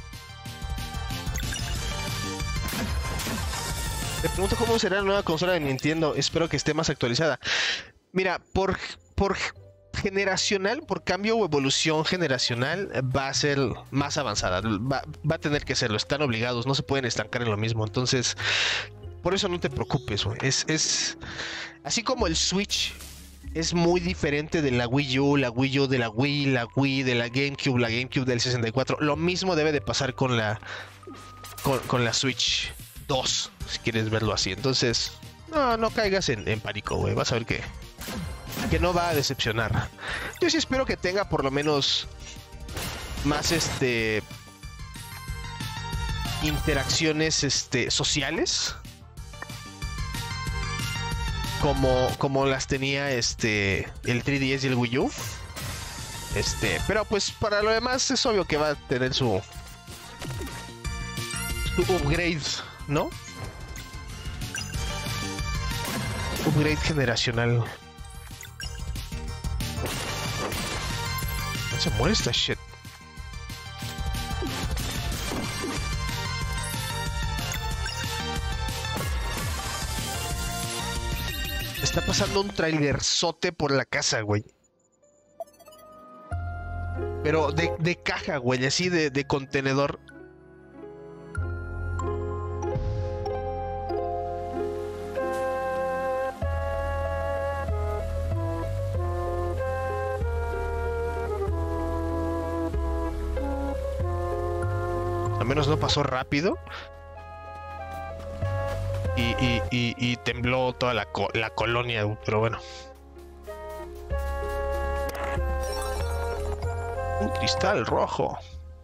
Me pregunto cómo será la nueva consola de Nintendo. Espero que esté más actualizada. Mira, por, por generacional, por cambio o evolución generacional, va a ser más avanzada. Va, va a tener que serlo. Están obligados, no se pueden estancar en lo mismo. Entonces, por eso no te preocupes, güey. Es, es así como el Switch es muy diferente de la Wii U, la Wii U de la Wii, la Wii de la GameCube, la GameCube del sesenta y cuatro. Lo mismo debe de pasar con la con, con la Switch dos, si quieres verlo así. Entonces, no, no caigas en, en pánico, güey. Vas a ver que, que no va a decepcionar. Yo sí espero que tenga por lo menos más este interacciones este sociales. Como, como las tenía este el tres D S y el Wii U. Este, pero pues para lo demás es obvio que va a tener su, su upgrade, ¿no? Upgrade generacional. Se muere esta shit. Está pasando un trailerzote por la casa, güey. Pero de, de caja, güey, así de, de contenedor. Al menos no pasó rápido. Y, y, y, y tembló toda la, co la colonia, pero bueno. Un cristal rojo.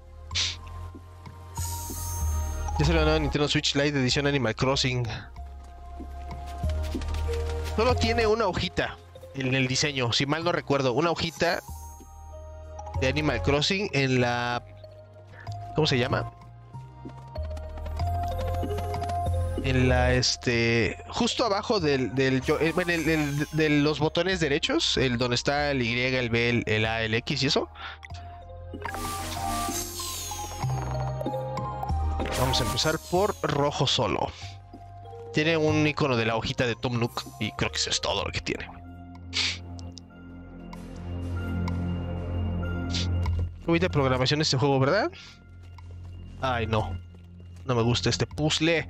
Ya salió la nueva Nintendo Switch Lite edición Animal Crossing. Solo tiene una hojita en el diseño, si mal no recuerdo. Una hojita de Animal Crossing en la... ¿Cómo se llama? En la, este... justo abajo del... del en el, el, de los botones derechos, el donde está el Y, el B, el, el A, el X y eso. Vamos a empezar por rojo solo. Tiene un icono de la hojita de Tom Nook y creo que eso es todo lo que tiene. Muy de programación este juego, ¿verdad? Ay, no. No me gusta este puzzle.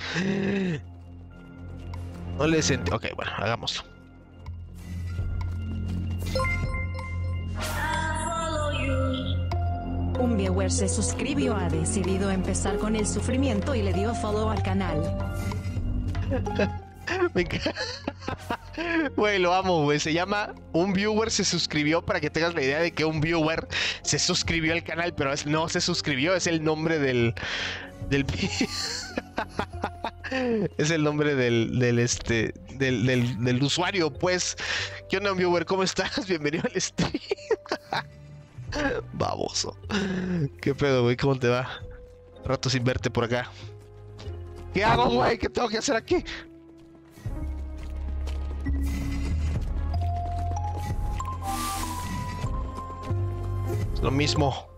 No le sentí. Ok, bueno, hagámoslo. Un viewer se suscribió, ha decidido empezar con el sufrimiento y le dio follow al canal. Me encanta. Güey, lo amo, güey. Se llama Un Viewer se suscribió, para que tengas la idea de que un viewer se suscribió al canal, pero es, no se suscribió, es el nombre del... del es el nombre del, del este del, del, del usuario, pues. ¿Qué onda, un viewer? ¿Cómo estás? Bienvenido al stream. Baboso. ¿Qué pedo, güey? ¿Cómo te va? Rato sin verte por acá. ¿Qué hago, güey? ¿Qué tengo que hacer aquí? Es lo mismo.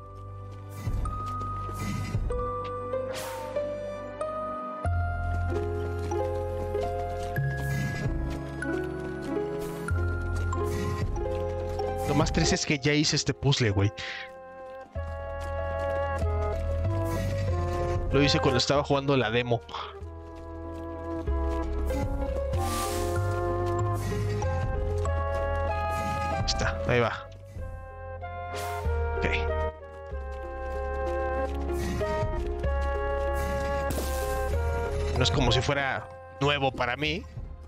Lo más triste es que ya hice este puzzle, güey. Lo hice cuando estaba jugando la demo. Ahí está, ahí va. Ok. No es como si fuera nuevo para mí.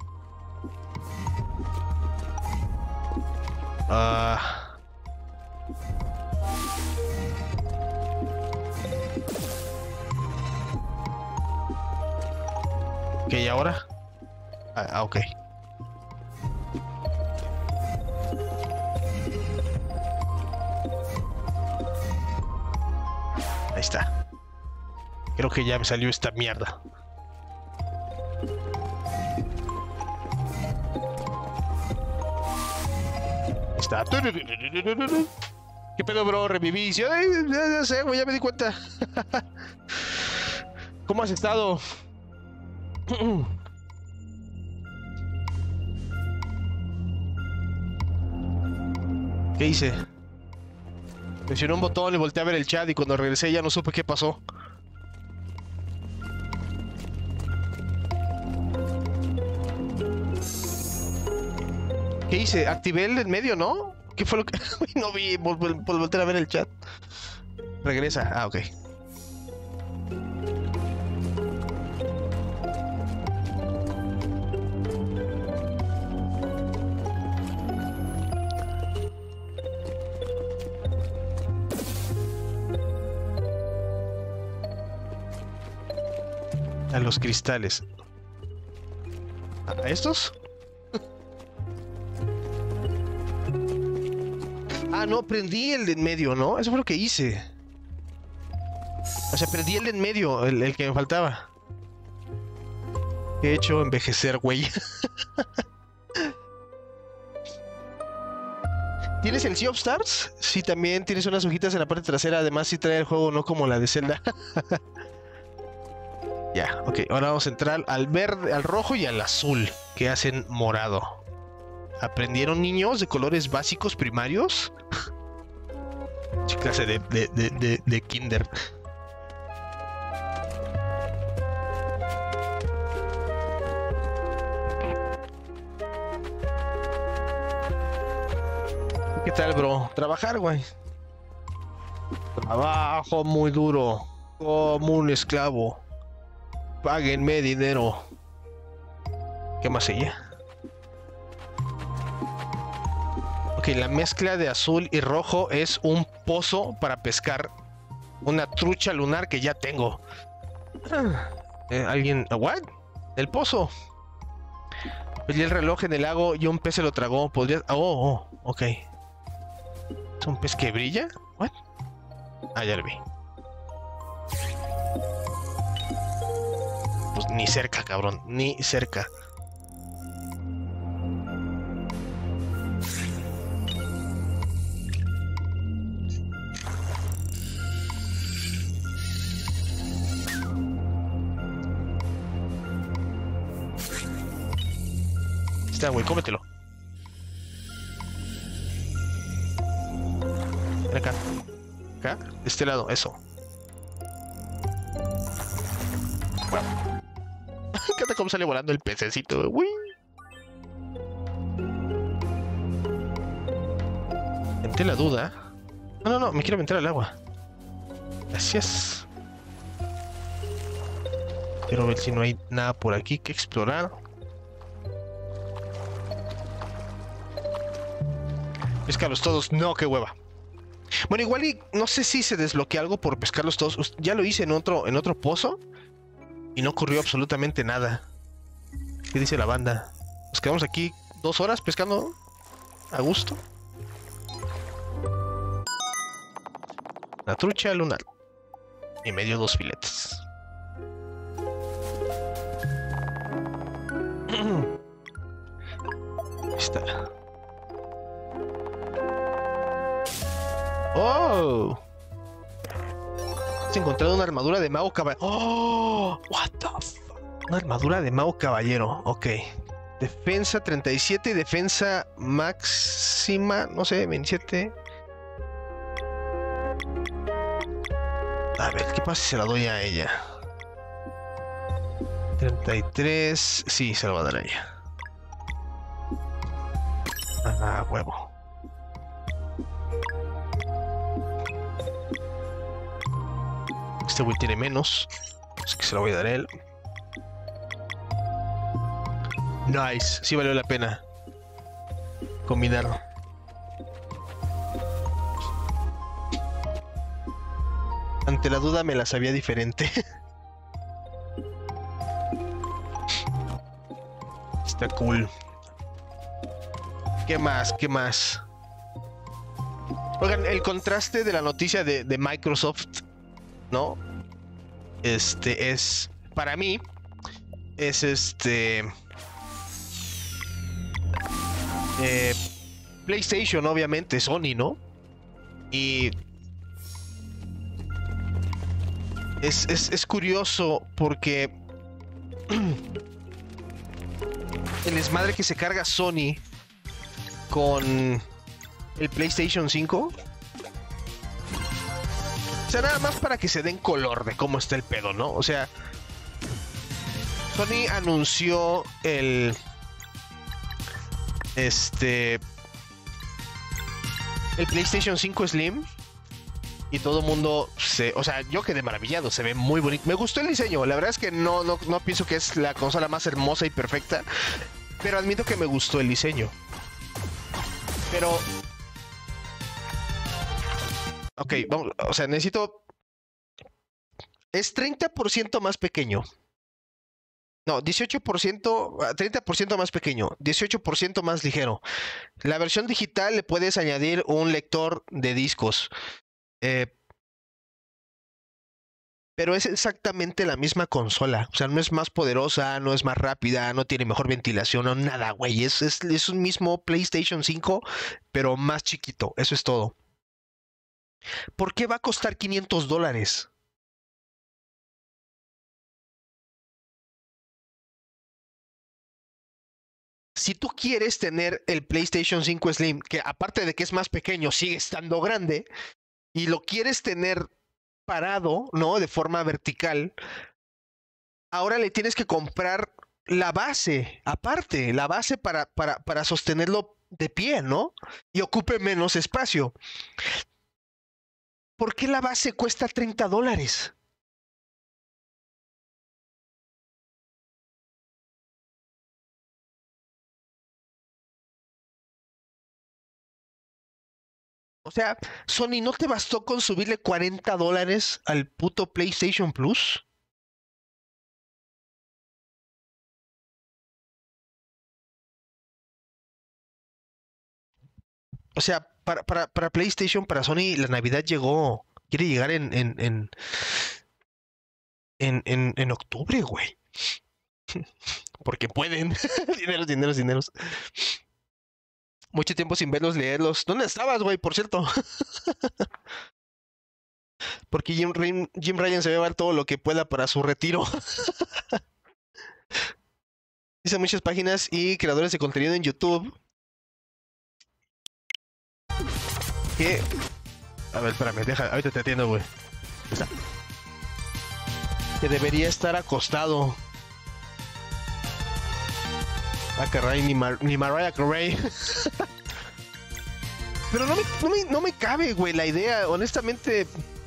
Ah... Ok, ¿y ahora? Ah, ok. Ahí está. Creo que ya me salió esta mierda. Ahí está. ¿Qué pedo, bro? Reviví. Sí, ay, ya, ya sé, güey, ya me di cuenta. ¿Cómo has estado? ¿Qué hice? Presioné un botón y volteé a ver el chat y cuando regresé ya no supe qué pasó. ¿Qué hice? Activé el en medio, ¿no? ¿Qué fue lo que...? No vi por, por, por voltear a ver el chat. Regresa. Ah, ok. A los cristales. ¿A estos? Ah, no, prendí el de en medio, ¿no? Eso fue lo que hice. O sea, prendí el de en medio, el, el que me faltaba. ¿Qué he hecho? Envejecer, güey. ¿Tienes el Sea of Stars? Sí, también tienes unas hojitas en la parte trasera. Además, sí trae el juego, no como la de Zelda. Ya, ok. Ahora vamos a entrar al verde, al rojo y al azul, que hacen morado. ¿Aprendieron, niños, de colores básicos primarios? Clase de, de, de, de, de kinder. ¿Qué tal, bro? Trabajar, güey. Trabajo muy duro, como un esclavo. Páguenme dinero. ¿Qué más seguía? Ok, la mezcla de azul y rojo es un pozo para pescar una trucha lunar que ya tengo. Ah, eh, ¿Alguien? ¿What? El pozo. Perdí el reloj en el lago y un pez se lo tragó. Podría... Oh, oh, ok. ¿Es un pez que brilla? ¿What? Ah, ya lo vi. Pues ni cerca, cabrón. Ni cerca. Está, güey, cómetelo. Ven acá. Acá, de este lado, eso. Bueno. ¿Qué tal cómo sale volando el pececito? Uy. Entré la duda. No, no, no, me quiero meter al agua. Gracias. Quiero ver si no hay nada por aquí que explorar. Pescarlos todos. No, qué hueva. Bueno, igual y no sé si se desbloquea algo por pescarlos todos. Ya lo hice en otro, en otro pozo. Y no ocurrió absolutamente nada. ¿Qué dice la banda? Nos quedamos aquí dos horas pescando a gusto. La trucha lunar. Y me dio dos filetes. Ahí está. ¡Oh! Has encontrado una armadura de mago caballero. ¡Oh! What the fuck? Una armadura de mago caballero. Ok. Defensa treinta y siete y defensa máxima, no sé, veintisiete. A ver, ¿qué pasa si se la doy a ella? treinta y tres. Sí, se la va a dar a ella. Ah, huevo. Este güey tiene menos. Así que se lo voy a dar a él. Nice. Sí valió la pena combinar. Ante la duda me la sabía diferente. Está cool. ¿Qué más? ¿Qué más? Oigan, el contraste de la noticia de, de Microsoft ¿no? Este es, para mí, es este... Eh, PlayStation, obviamente, Sony, ¿no? Y... Es, es, es curioso porque... el desmadre que se carga Sony con el PlayStation cinco. O sea, nada más para que se den color de cómo está el pedo, ¿no? O sea, Sony anunció el... Este... El PlayStation cinco Slim. Y todo el mundo se... O sea, yo quedé maravillado. Se ve muy bonito. Me gustó el diseño. La verdad es que no, no, no pienso que es la consola más hermosa y perfecta. Pero admito que me gustó el diseño. Pero... Ok, vamos... O sea, necesito... Es treinta por ciento más pequeño. No, dieciocho por ciento... treinta por ciento más pequeño. dieciocho por ciento más ligero. La versión digital le puedes añadir un lector de discos. Eh, pero es exactamente la misma consola. O sea, no es más poderosa, no es más rápida, no tiene mejor ventilación, no nada, güey. Es, es, es un mismo PlayStation cinco, pero más chiquito. Eso es todo. ¿Por qué va a costar quinientos dólares? Si tú quieres tener el PlayStation cinco Slim, que aparte de que es más pequeño, sigue estando grande, y lo quieres tener parado, ¿no? De forma vertical, ahora le tienes que comprar la base, aparte, la base para, para, para sostenerlo de pie, ¿no? Y ocupe menos espacio. ¿Por qué la base cuesta treinta dólares? O sea, Sony, ¿no te bastó con subirle cuarenta dólares al puto PlayStation Plus? O sea, para, para, para PlayStation, para Sony, la Navidad llegó. Quiere llegar en, en, en, en, en, en octubre, güey. Porque pueden. Dineros, dineros, dineros. Mucho tiempo sin verlos, leerlos. ¿Dónde estabas, güey? Por cierto. Porque Jim, Jim Ryan se va a llevar todo lo que pueda para su retiro. Dice muchas páginas y creadores de contenido en YouTube que... A ver, espérame, deja, ahorita te atiendo, güey. Está. Que debería estar acostado. Ah, caray, ni, Mar ni Mariah Carey. Pero no me, no, me, no me cabe, güey, la idea, honestamente.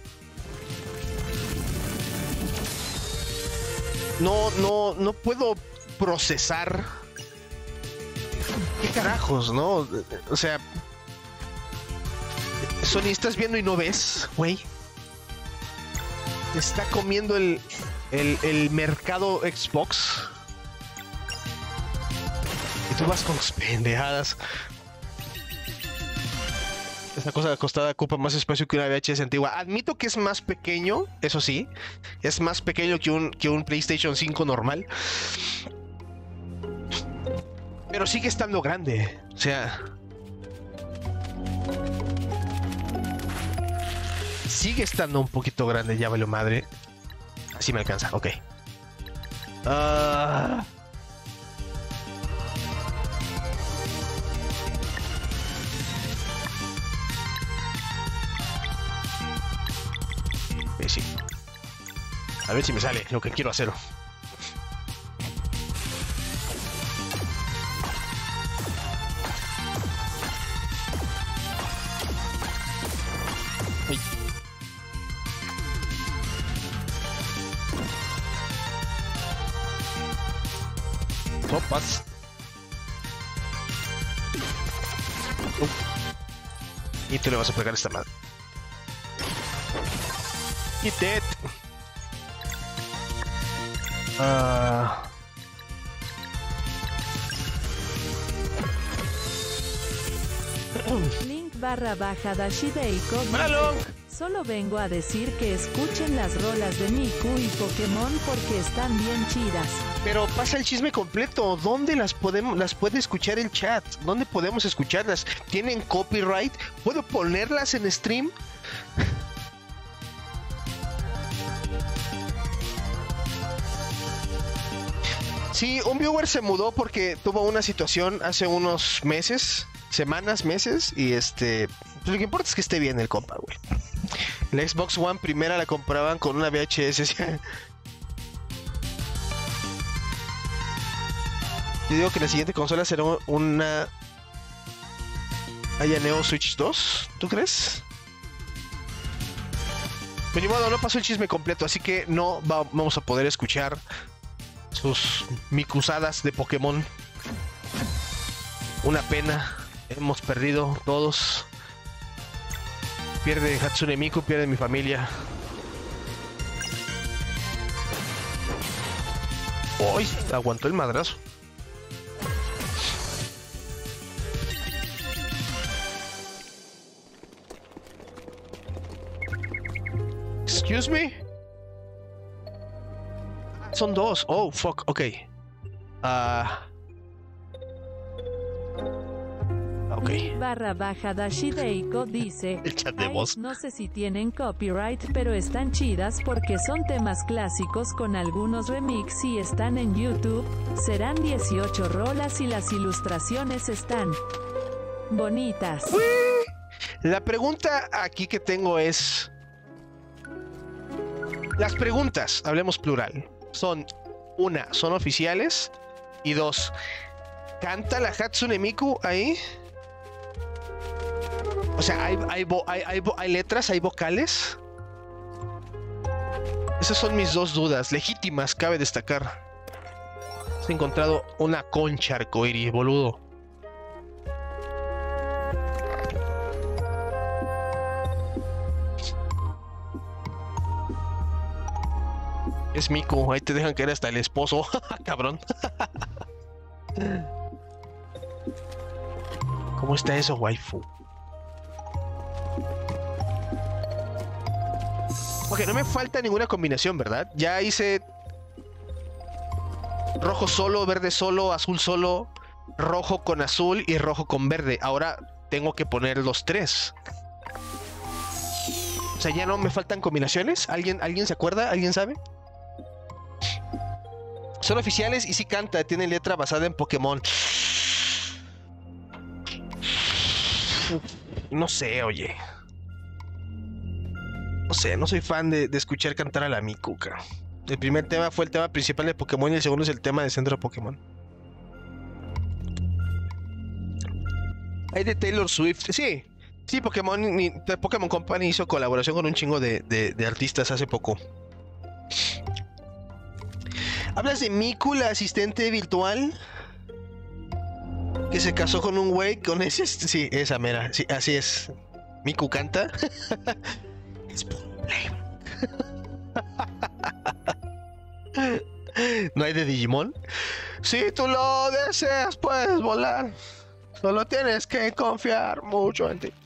No, no, no puedo procesar. ¿Qué carajos, no? O sea... Sony, ¿estás viendo y no ves, güey? Te está comiendo el, el, el mercado Xbox. Y tú vas con tus pendejadas. Esta cosa acostada ocupa más espacio que una V H S antigua. Admito que es más pequeño, eso sí. Es más pequeño que un, que un PlayStation cinco normal. Pero sigue estando grande. O sea... Sigue estando un poquito grande, ya valió madre. Así me alcanza, ok. Uh... Eh, sí. A ver si me sale lo que quiero hacer. Hey. Sopas. Uh. Y tú le vas a pegar esta madre. Eat it. Ah. Link barra baja Dashideiko. Hola, Long. Solo vengo a decir que escuchen las rolas de Miku y Pokémon porque están bien chidas. Pero pasa el chisme completo. ¿Dónde las podemos, las puede escuchar el chat? ¿Dónde podemos escucharlas? ¿Tienen copyright? ¿Puedo ponerlas en stream? Sí, un viewer se mudó porque tuvo una situación hace unos meses, semanas, meses, y este, pues lo que importa es que esté bien el compa, güey. La Xbox One primera la compraban con una V H S. Yo digo que la siguiente consola será una Aya Neo Switch dos, ¿tú crees? Pero ni modo, no pasó el chisme completo, así que no va, vamos a poder escuchar sus mikusadas de Pokémon. Una pena, hemos perdido todos. Pierde Hatsune Miku, pierde mi familia. Uy, aguantó el madrazo. Excuse me. Son dos. Oh, fuck. Ok. Ah. Uh... Ok. Link barra baja Dashideiko dice: El chat de "Ay, voz. no sé si tienen copyright, pero están chidas porque son temas clásicos con algunos remix y están en YouTube. Serán dieciocho rolas y las ilustraciones están bonitas". La pregunta aquí que tengo es... Las preguntas, hablemos plural, son: una, ¿son oficiales? Y dos, ¿canta la Hatsune Miku ahí? O sea, ¿hay, hay, vo- hay, hay, vo- hay letras, hay vocales? Esas son mis dos dudas, legítimas, cabe destacar. Has encontrado una concha arcoíris, boludo. Es Miku, ahí te dejan caer hasta el esposo. Cabrón. ¿Cómo está eso, waifu? Ok, no me falta ninguna combinación, ¿verdad? Ya hice rojo solo, verde solo, azul solo, rojo con azul y rojo con verde. Ahora tengo que poner los tres. O sea, ya no me faltan combinaciones. ¿Alguien, ¿alguien se acuerda? ¿Alguien sabe? Son oficiales y sí canta, tiene letra basada en Pokémon. No sé, oye. No sé, no soy fan de, de escuchar cantar a la Miku, cara. El primer tema fue el tema principal de Pokémon y el segundo es el tema de centro de Pokémon. Hay de Taylor Swift, sí. Sí, Pokémon, ni- Pokémon Company hizo colaboración con un chingo de, de, de artistas hace poco. ¿Hablas de Miku, la asistente virtual? Que se casó con un güey con ese... Sí, esa mera. Sí, así es. Miku canta. Es problema. ¿No hay de Digimon? Si tú lo deseas, puedes volar. Solo tienes que confiar mucho en ti.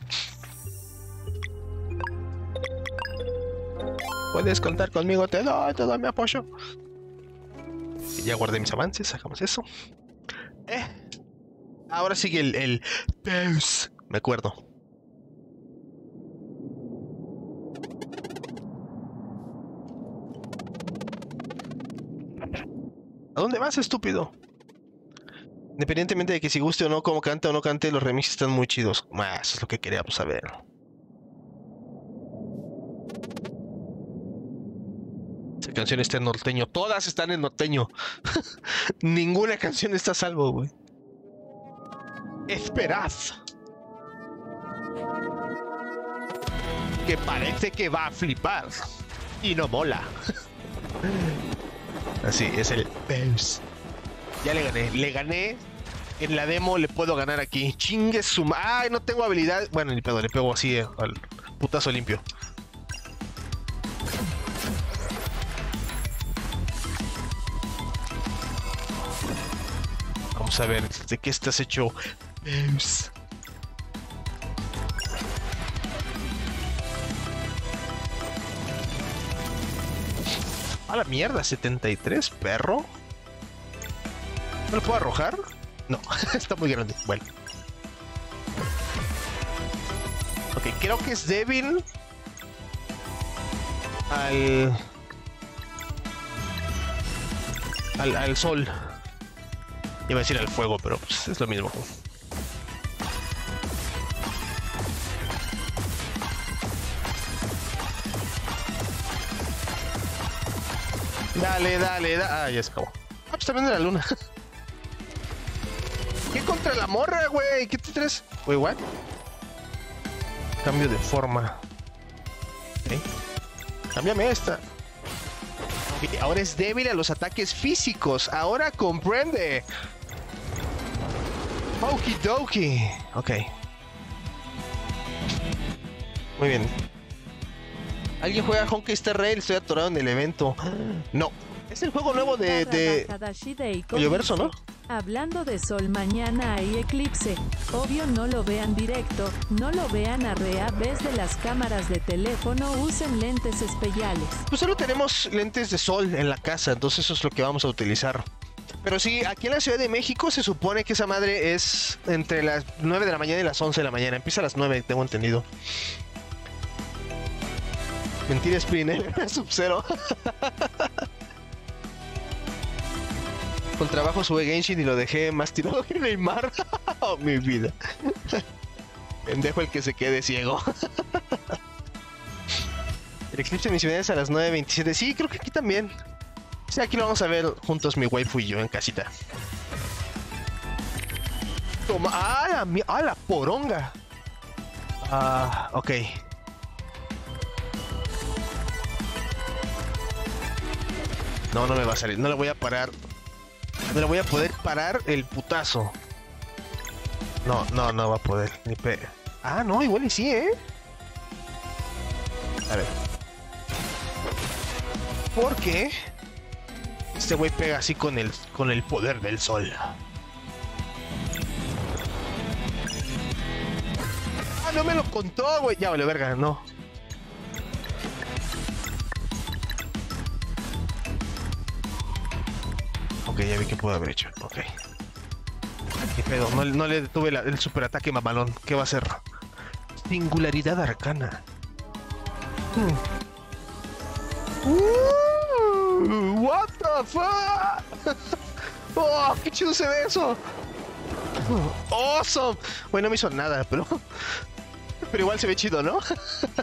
Puedes contar conmigo, te doy, te doy mi apoyo. Ya guardé mis avances, sacamos eso. Eh. Ahora sigue el, el Peus. Me acuerdo. ¿A dónde vas, estúpido? Independientemente de que si guste o no, como canta o no cante, los remixes están muy chidos. Ah, eso es lo que queríamos saber. Esa canción está en norteño. Todas están en norteño. Ninguna canción está a salvo, güey. Esperad. Que parece que va a flipar. Y no mola. Así, es el Peus. Ya le gané, le gané. En la demo le puedo ganar aquí. Chingue su ma... Ay, no tengo habilidad. Bueno, ni pedo, le pego así eh, al putazo limpio. Vamos a ver, ¿de qué estás hecho? Peus. A la mierda, setenta y tres, perro. ¿No lo puedo arrojar? No, está muy grande. Bueno. Ok, creo que es débil al... Al, al sol. Iba a decir al fuego, pero pues, es lo mismo. Dale, dale, dale. Ah, ya se acabó. Ah, pues también de la luna. ¿Qué contra la morra, güey? ¿Qué te traes? Güey, what? Cambio de forma. ¿Eh? Cámbiame esta. Okay, ahora es débil a los ataques físicos. Ahora comprende. Okidoki. Ok. Muy bien. ¿Alguien juega Honkai Star Rail? Estoy atorado en el evento. No. Es el juego nuevo de... de... Hoyoverso, ¿no? Hablando de sol, mañana hay eclipse. Obvio no lo vean directo, no lo vean a rea vez de las cámaras de teléfono, usen lentes especiales. Pues solo tenemos lentes de sol en la casa, entonces eso es lo que vamos a utilizar. Pero sí, aquí en la Ciudad de México se supone que esa madre es entre las nueve de la mañana y las once de la mañana. Empieza a las nueve, tengo entendido. Mentira, Spinner, Sub-Zero. Con trabajo sube Genshin y lo dejé más tirado que Neymar. Oh, mi vida. Pendejo el que se quede ciego. El eclipse de mis ciudades a las nueve veintisiete. Sí, creo que aquí también. Sí, aquí lo vamos a ver juntos mi waifu y yo en casita. Toma. ¡Ah, la, mi ah, la poronga! Ah, ok. No, no me va a salir. No le voy a parar. No le voy a poder parar el putazo. No, no, no va a poder. Ni pe... Ah, no, igual y sí, ¿eh? A ver. ¿Por qué? Este güey pega así con el, con el poder del sol. Ah, no me lo contó, güey. Ya vale, verga, no. Ok, ya vi que puedo haber hecho. Ok. ¿Qué pedo? No, no le detuve la, el superataque mamalón. ¿Qué va a hacer? Singularidad arcana. Hmm. Uh, what the fuck? Oh, qué chido se ve eso. Awesome. Bueno, no me hizo nada, pero... Pero igual se ve chido, ¿no? Fuck.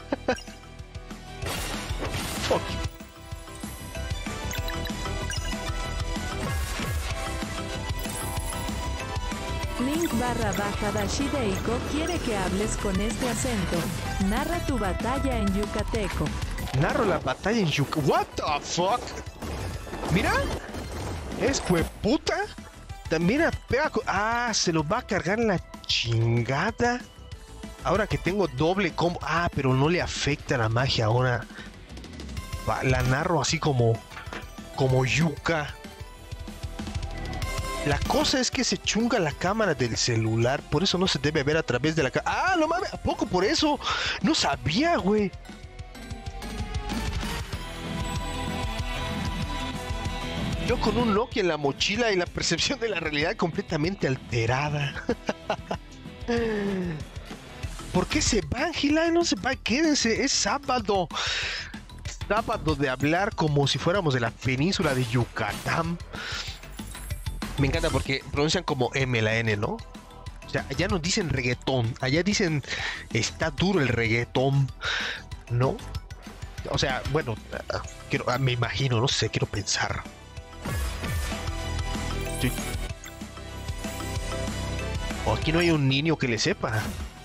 Link barra baja Dashideiko quiere que hables con este acento. Narra tu batalla en yucateco. Narro la batalla en yucateco. What the fuck? Mira. Es hueputa. También pega. Ah, se lo va a cargar la chingada. Ahora que tengo doble combo. Ah, pero no le afecta la magia ahora. Va, la narro así como. Como yuca. La cosa es que se chunga la cámara del celular, por eso no se debe ver a través de la cámara. ¡Ah, no mames! ¿A poco por eso? No sabía, güey. Yo con un Nokia en la mochila y la percepción de la realidad completamente alterada. ¿Por qué se van, Gila? No se van, quédense, es sábado. Sábado de hablar como si fuéramos de la península de Yucatán. Me encanta porque pronuncian como M la N, ¿no? O sea, allá nos dicen reggaetón, allá dicen está duro el reggaetón, ¿no? O sea, bueno, quiero, me imagino, no sé, quiero pensar. Sí. O aquí no hay un niño que le sepa.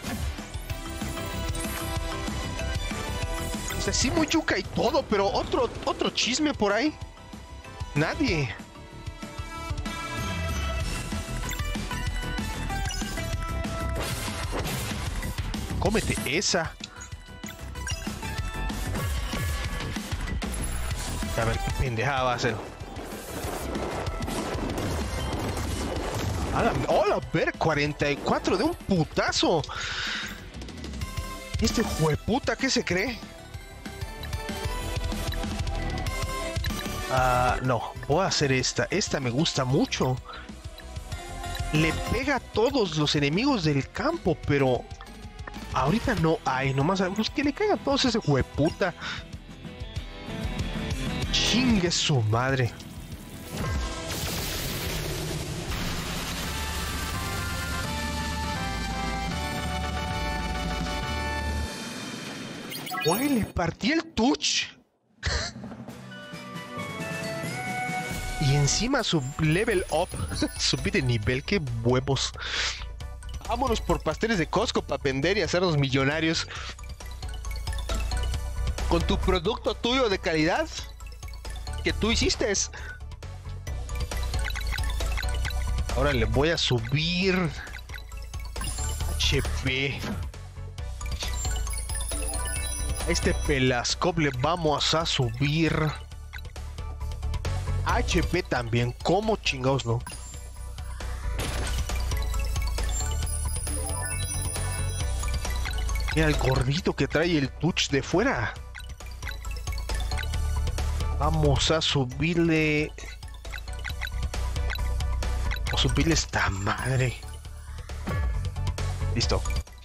O sea, sí muy yuca y todo, pero otro, otro chisme por ahí. Nadie. Cómete esa. A ver qué pendejada va a hacer. Hola, hola, ver, cuarenta y cuatro de un putazo. Este jueputa, ¿qué se cree? Uh, no, voy a hacer esta. Esta me gusta mucho. Le pega a todos los enemigos del campo, pero ahorita no hay. Nomás pues que le caiga a todos ese hueputa. Chingue su madre. Güey, le partí el touch. Y encima su level up. Subí de nivel, qué huevos. Vámonos por pasteles de Costco para vender y hacernos millonarios. Con tu producto tuyo de calidad que tú hiciste. Ahora le voy a subir H P. A este Pelascop le vamos a subir H P también. ¿Cómo chingados no? Mira el gordito que trae el touch de fuera. Vamos a subirle. Vamos a subirle esta madre. Listo.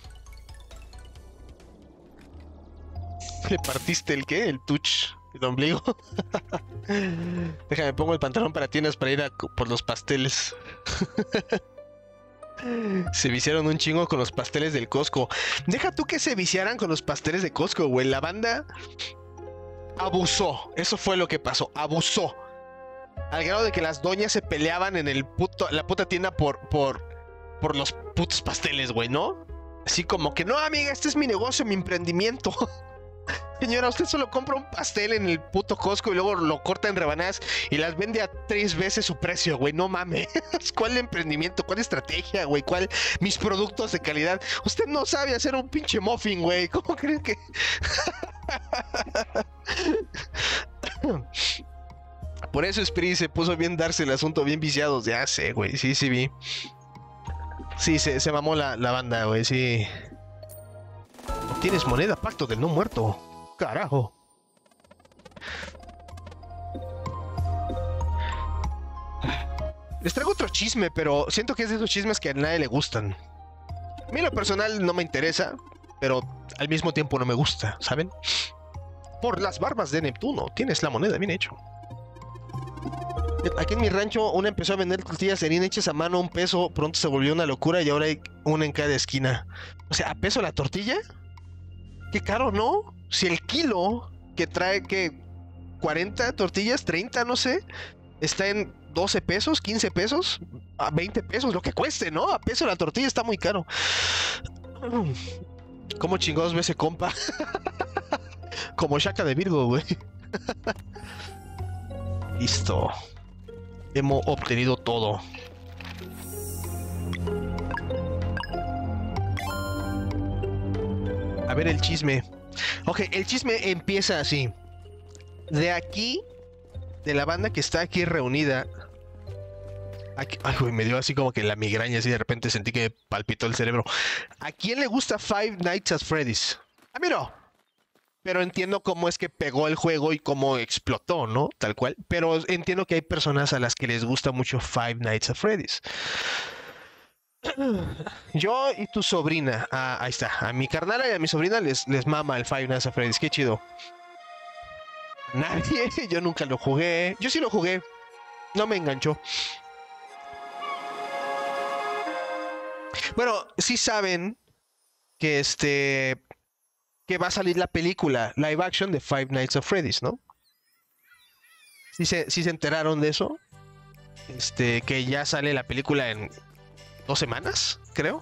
¿Le partiste el qué? El touch. El ombligo. Déjame, pongo el pantalón para tiendas para ir a por los pasteles. Se viciaron un chingo con los pasteles del Costco. Deja tú que se viciaran con los pasteles de Costco, güey. La banda abusó. Eso fue lo que pasó. Abusó. Al grado de que las doñas se peleaban en el puto, la puta tienda por, por, por los putos pasteles, güey, ¿no? Así como que, no, amiga, este es mi negocio, mi emprendimiento. Señora, usted solo compra un pastel en el puto Costco y luego lo corta en rebanadas y las vende a tres veces su precio, güey. No mames. ¿Cuál emprendimiento? ¿Cuál estrategia, güey? ¿Cuál mis productos de calidad? Usted no sabe hacer un pinche muffin, güey. ¿Cómo creen que...? Por eso Spirit se puso bien darse el asunto bien viciados. Ya sé, güey. Sí, sí vi. Sí, se, se mamó la, la banda, güey. Sí. Tienes moneda, pacto del no muerto. Carajo. Les traigo otro chisme, pero siento que es de esos chismes que a nadie le gustan. A mí en lo personal no me interesa, pero al mismo tiempo no me gusta, ¿saben? Por las barbas de Neptuno, tienes la moneda, bien hecho. Aquí en mi rancho una empezó a vender tortillas de harina hechas a mano a un peso, pronto se volvió una locura y ahora hay una en cada esquina. O sea, ¿a peso la tortilla? Qué caro, ¿no? Si el kilo que trae que cuarenta tortillas, treinta, no sé, está en doce pesos, quince pesos, a veinte pesos, lo que cueste, ¿no? A peso la tortilla está muy caro. ¿Cómo chingados ve ese compa? Como Shaka de Virgo, güey. Listo. Hemos obtenido todo. A ver el chisme. Ok, el chisme empieza así. De aquí, de la banda que está aquí reunida. Aquí, ay, güey, me dio así como que la migraña, así de repente sentí que me palpitó el cerebro. ¿A quién le gusta Five Nights at Freddy's? A mí no. Pero entiendo cómo es que pegó el juego y cómo explotó, ¿no? Tal cual. Pero entiendo que hay personas a las que les gusta mucho Five Nights at Freddy's. Yo y tu sobrina, ah, ahí está, a mi carnala y a mi sobrina les, les mama el Five Nights at Freddy's, qué chido. Nadie, yo nunca lo jugué, yo sí lo jugué, no me enganchó. Bueno, sí saben que este, que va a salir la película live action de Five Nights at Freddy's, ¿no? Sí se, sí se enteraron de eso, este, que ya sale la película en dos semanas, creo.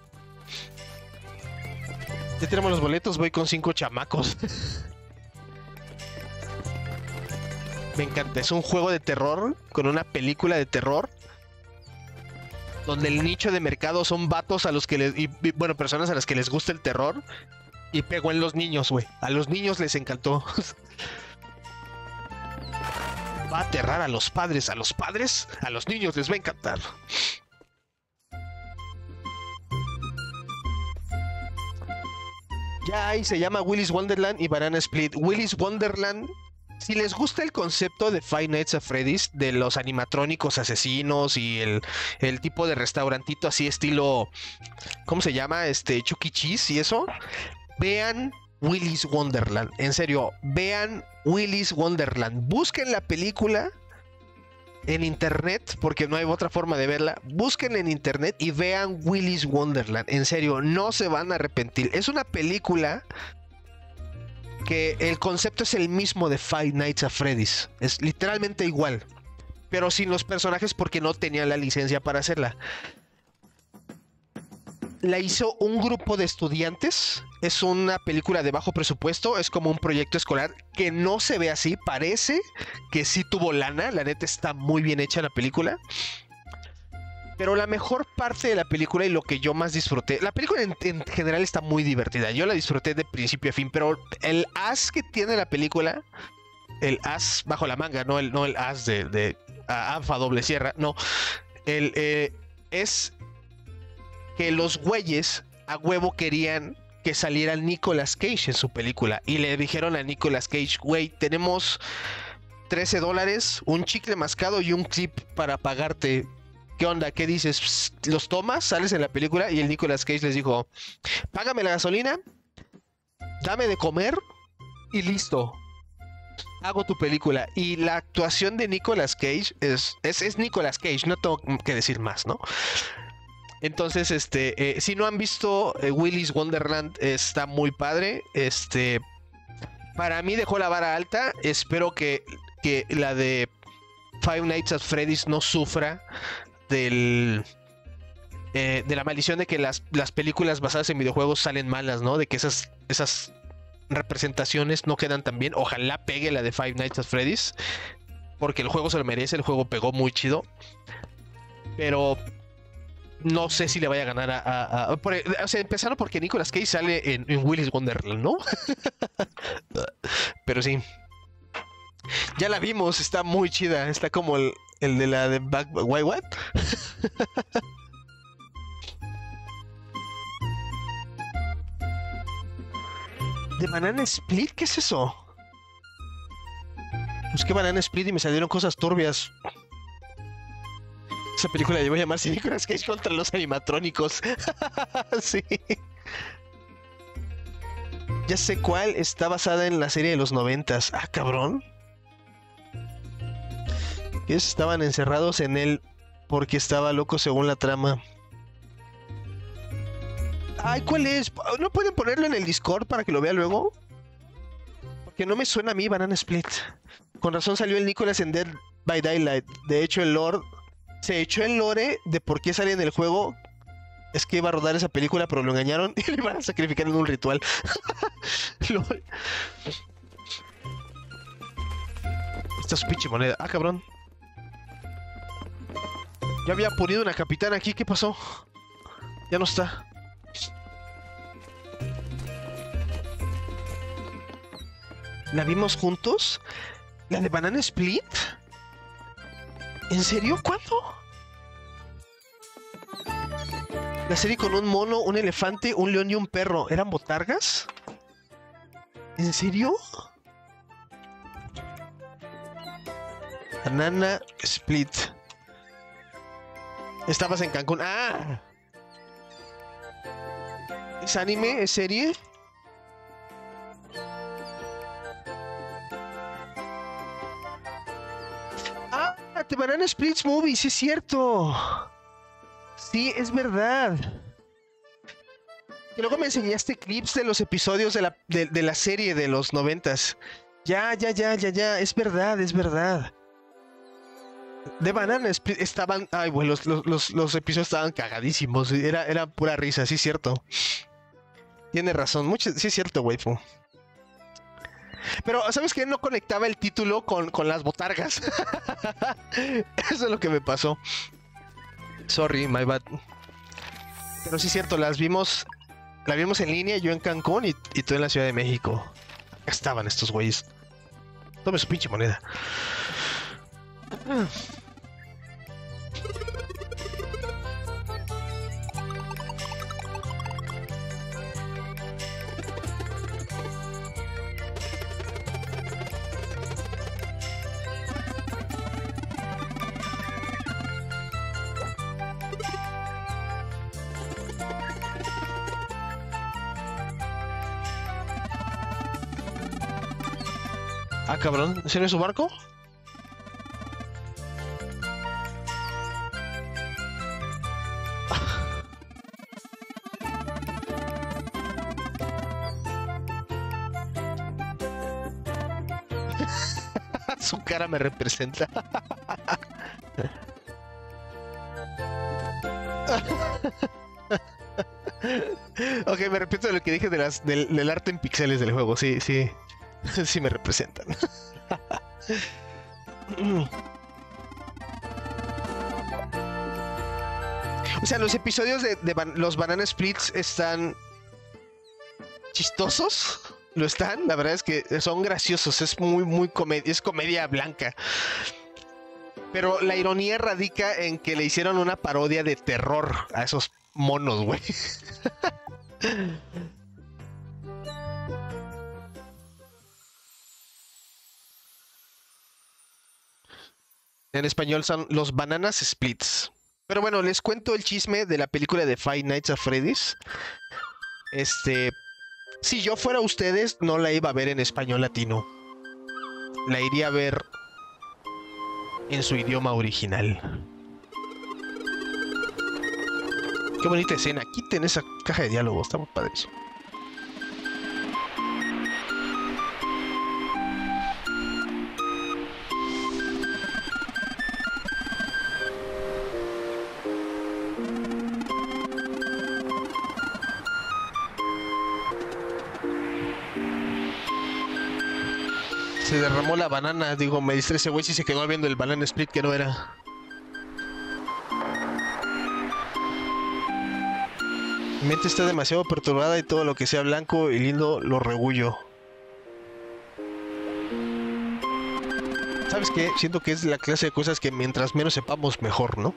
Ya tenemos los boletos, voy con cinco chamacos. Me encanta, es un juego de terror con una película de terror donde el nicho de mercado son vatos a los que les, y, y, bueno, personas a las que les gusta el terror, y pegó en los niños, güey. A los niños les encantó. Va a aterrar a los padres, a los padres, a los niños les va a encantar. Ya hay, se llama Willy's Wonderland y Banana Split. Willy's Wonderland si les gusta el concepto de Five Nights at Freddy's, de los animatrónicos asesinos y el, el tipo de restaurantito así estilo, ¿cómo se llama? Este, Chuck E. Cheese y eso, vean Willy's Wonderland. En serio, vean Willy's Wonderland. Busquen la película en internet, porque no hay otra forma de verla. Busquen en internet y vean Willy's Wonderland. En serio, no se van a arrepentir. Es una película que el concepto es el mismo de Five Nights at Freddy's. Es literalmente igual, pero sin los personajes porque no tenían la licencia para hacerla. La hizo un grupo de estudiantes. Es una película de bajo presupuesto. Es como un proyecto escolar que no se ve así. Parece que sí tuvo lana. La neta está muy bien hecha la película. Pero la mejor parte de la película y lo que yo más disfruté, la película en, en general está muy divertida, yo la disfruté de principio a fin, pero el as que tiene la película, el as bajo la manga, no el, no el as de, de a, alfa doble sierra, no, el, eh, es que los güeyes a huevo querían que saliera Nicolas Cage en su película y le dijeron a Nicolas Cage, güey, tenemos trece dólares, un chicle mascado y un clip para pagarte. ¿Qué onda? ¿Qué dices? Psst, ¿los tomas? ¿Sales en la película? Y el Nicolas Cage les dijo, págame la gasolina, dame de comer y listo. Hago tu película. Y la actuación de Nicolas Cage es, es, es Nicolas Cage, no tengo que decir más, ¿no? Entonces, este, eh, si no han visto eh, Willy's Wonderland, está muy padre. Este, para mí dejó la vara alta. Espero que, que la de Five Nights at Freddy's no sufra del eh, de la maldición de que las, las películas basadas en videojuegos salen malas, ¿no? De que esas, esas representaciones no quedan tan bien. Ojalá pegue la de Five Nights at Freddy's, porque el juego se lo merece, el juego pegó muy chido. Pero no sé si le vaya a ganar a... a, a por, o sea, empezando porque Nicolas Cage sale en, en Willy's Wonderland, ¿no? Pero sí. Ya la vimos, está muy chida. Está como el, el de la de Back... ¿Why what? ¿De Banana Split? ¿Qué es eso? Busqué Banana Split y me salieron cosas turbias. Esa película debe llamarse Nicolas Cage contra los animatrónicos. Sí. Ya sé cuál, está basada en la serie de los noventas. Ah, cabrón. Que estaban encerrados en él porque estaba loco según la trama. Ay, ¿cuál es? ¿No pueden ponerlo en el Discord para que lo vea luego? Porque no me suena a mí Banana Split. Con razón salió el Nicolas en Dead by Daylight. De hecho, el lore... Se echó el lore de por qué sale en el juego. Es que iba a rodar esa película, pero lo engañaron y le iban a sacrificar en un ritual. Esta es su pinche moneda. Ah, cabrón. Ya había ponido una capitana aquí. ¿Qué pasó? Ya no está. ¿La vimos juntos? ¿La de Banana Split? ¿En serio? ¿Cuándo? La serie con un mono, un elefante, un león y un perro. ¿Eran botargas? ¿En serio? Banana Split. Estabas en Cancún. ¡Ah! ¿Es anime? ¿Es serie? ¡Ah! The Banana Splits Movie, sí es cierto. Sí, es verdad. Y luego me enseñaste clips de los episodios de la, de, de la serie de los noventas. Ya, ya, ya, ya, ya. Es verdad, es verdad. De Banana Split estaban... Ay, bueno, los, los, los, los episodios estaban cagadísimos. Era, era pura risa, sí es cierto. Tiene razón. Mucho, sí es cierto, waifu. Pero, ¿sabes qué? No conectaba el título con, con las botargas. Eso es lo que me pasó. Sorry, my bad. Pero sí es cierto, las vimos... La vimos en línea, yo en Cancún y, y tú en la Ciudad de México. Acá estaban estos güeyes. Tome su pinche moneda. Ah. Ah, cabrón, ¿en serio es su barco? Su cara me representa. Ok, me repito de lo que dije de las, del, del arte en píxeles del juego. Sí, sí. Sí me representan. O sea, los episodios de, de ban los Banana Splits están chistosos. Lo están, la verdad es que son graciosos. Es muy, muy comedia. Es comedia blanca. Pero la ironía radica en que le hicieron una parodia de terror a esos monos, güey. En español son los Bananas Splits. Pero bueno, les cuento el chisme de la película de Five Nights at Freddy's. Este... Si yo fuera ustedes, no la iba a ver en español latino. La iría a ver en su idioma original. Qué bonita escena. Quiten esa caja de diálogo. Está muy padre eso. Se derramó la banana. Digo, me distrae ese güey si se quedó viendo el banana split que no era. Mi mente está demasiado perturbada y todo lo que sea blanco y lindo lo regullo. ¿Sabes qué? Siento que es la clase de cosas que mientras menos sepamos mejor, ¿no?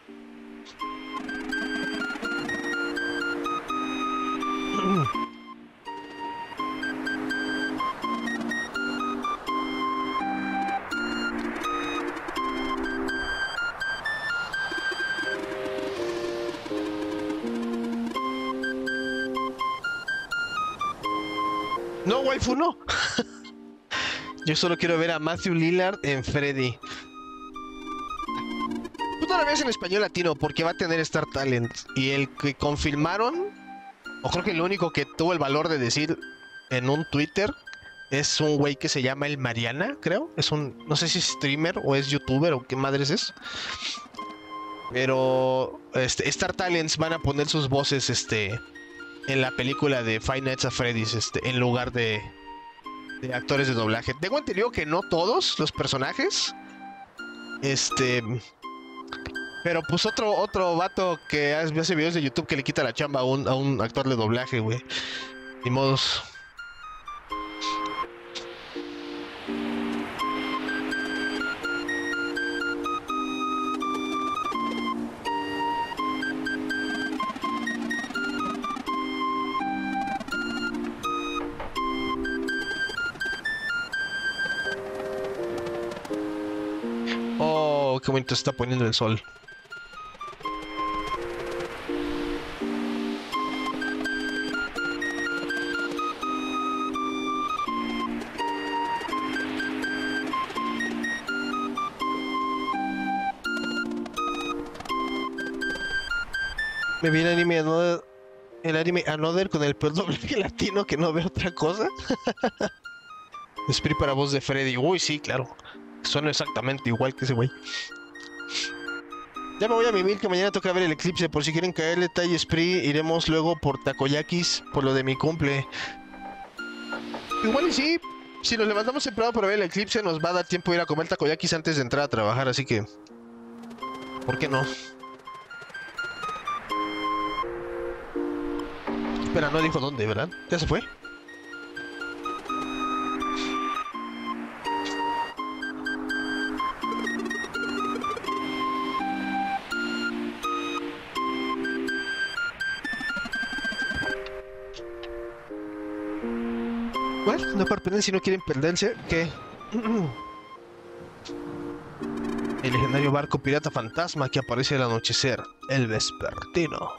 No, waifu, no. Yo solo quiero ver a Matthew Lillard en Freddy. Tú no la ves en español latino porque va a tener Star Talent. Y el que confirmaron, o creo que el único que tuvo el valor de decir en un Twitter, es un güey que se llama el Mariana, creo. Es un, no sé si es streamer o es youtuber o qué madres es. Pero este, Star Talents van a poner sus voces este, en la película de Five Nights at Freddy's este, en lugar de, de actores de doblaje. Tengo entendido que no todos los personajes. Este... Pero pues otro otro vato que hace videos de YouTube que le quita la chamba a un, a un actor de doblaje, güey. Ni modos. Oh, qué bonito está poniendo el sol. Me vi el anime Another, el anime Another con el peor doblaje latino que no veo otra cosa. Spree para voz de Freddy. Uy, sí, claro. Suena exactamente igual que ese güey. Ya me voy a mimir que mañana toca ver el eclipse. Por si quieren caerle Tai Spree, iremos luego por takoyakis por lo de mi cumple. Igual y sí. Si nos levantamos temprano para ver el eclipse, nos va a dar tiempo de ir a comer takoyakis antes de entrar a trabajar, así que... ¿por qué no? Espera, no dijo dónde, ¿verdad? ¿Ya se fue? Bueno, no parpeden si no quieren perderse. ¿Qué? El legendario barco pirata fantasma que aparece al anochecer. El vespertino.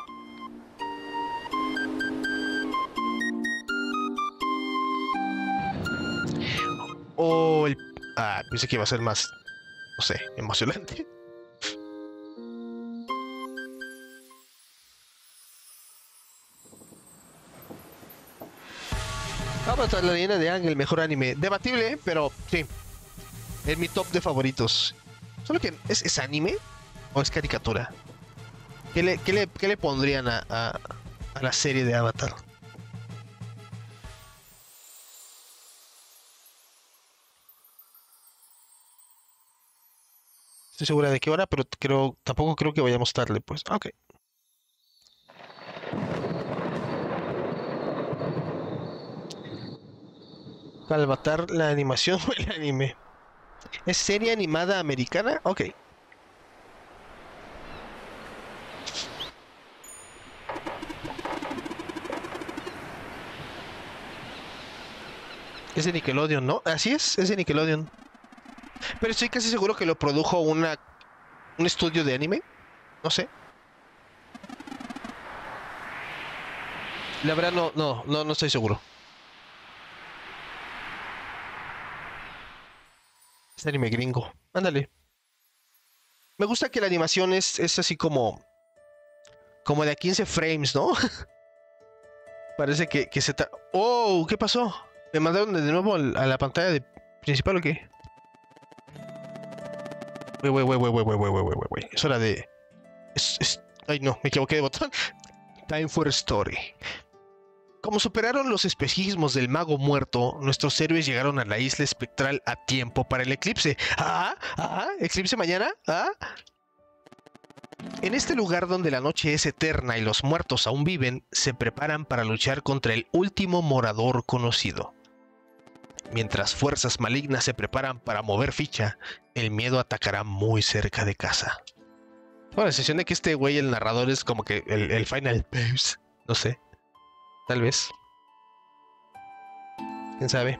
O el... Ah, pensé que iba a ser más, no sé, emocionante. Vamos a la leyenda de Aang, el mejor anime. Debatible, pero sí. Es mi top de favoritos. Solo que, ¿es, es anime o es caricatura? ¿Qué le, qué le, qué le pondrían a, a, a la serie de Avatar? Estoy segura de qué hora, pero creo, tampoco creo que vayamos tarde, pues. Ok. Avatar, la animación o el anime. ¿Es serie animada americana? Ok. Es de Nickelodeon, ¿no? Así es, es de Nickelodeon. Pero estoy casi seguro que lo produjo una un estudio de anime. No sé. La verdad no, no, no, no estoy seguro. Es anime gringo. Ándale. Me gusta que la animación es, es así como... Como de a quince frames, ¿no? Parece que, que se... ¡Oh! ¿Qué pasó? ¿Me mandaron de nuevo al- a la pantalla de principal o qué? Wey, wey, wey, wey, wey, wey, wey, wey, wey, wey. Es hora de... Es, es... Ay, no, me equivoqué de botón. Time for Story. Como superaron los espejismos del mago muerto, nuestros héroes llegaron a la isla espectral a tiempo para el eclipse. ¿Ah? ¿Ah? ¿Eclipse mañana? ¿Ah? En este lugar donde la noche es eterna y los muertos aún viven, se preparan para luchar contra el último morador conocido. Mientras fuerzas malignas se preparan para mover ficha, el miedo atacará muy cerca de casa. Bueno, la sensación de que este güey, el narrador, es como que el, el final boss. No sé. Tal vez. ¿Quién sabe?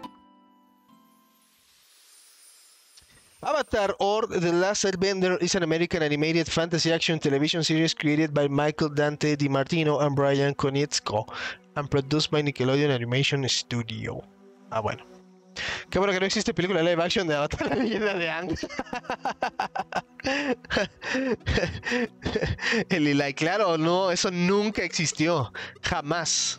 Avatar or The Last Airbender is an American animated fantasy action television series created by Michael Dante DiMartino and Brian Konietzko and produced by Nickelodeon Animation Studio. Ah, bueno. Qué bueno que no existe película live action de Avatar, la leyenda de Aang. El Eli, claro, no, eso nunca existió. Jamás.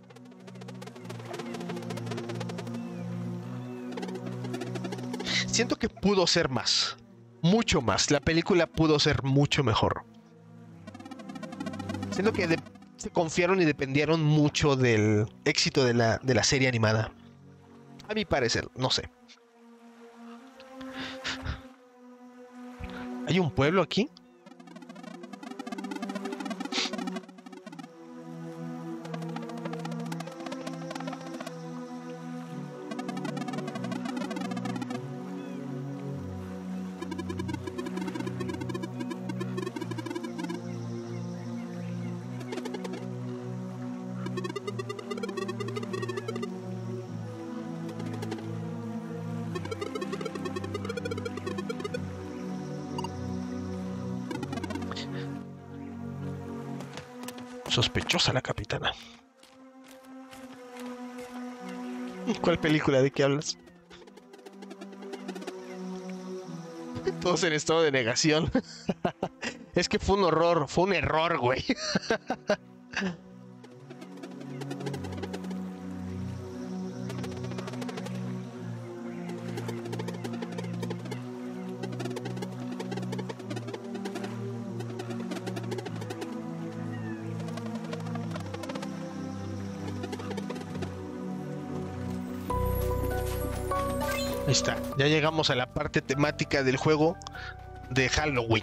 Siento que pudo ser más. Mucho más. La película pudo ser mucho mejor. Siento que de- se confiaron y dependieron mucho del éxito de la, de la serie animada. A mi parecer, no sé. ¿Hay un pueblo aquí? Sospechosa la capitana. ¿Cuál película? ¿De qué hablas? Todos en estado de negación. Es que fue un horror, fue un error, güey. Ahí está, ya llegamos a la parte temática del juego de Halloween.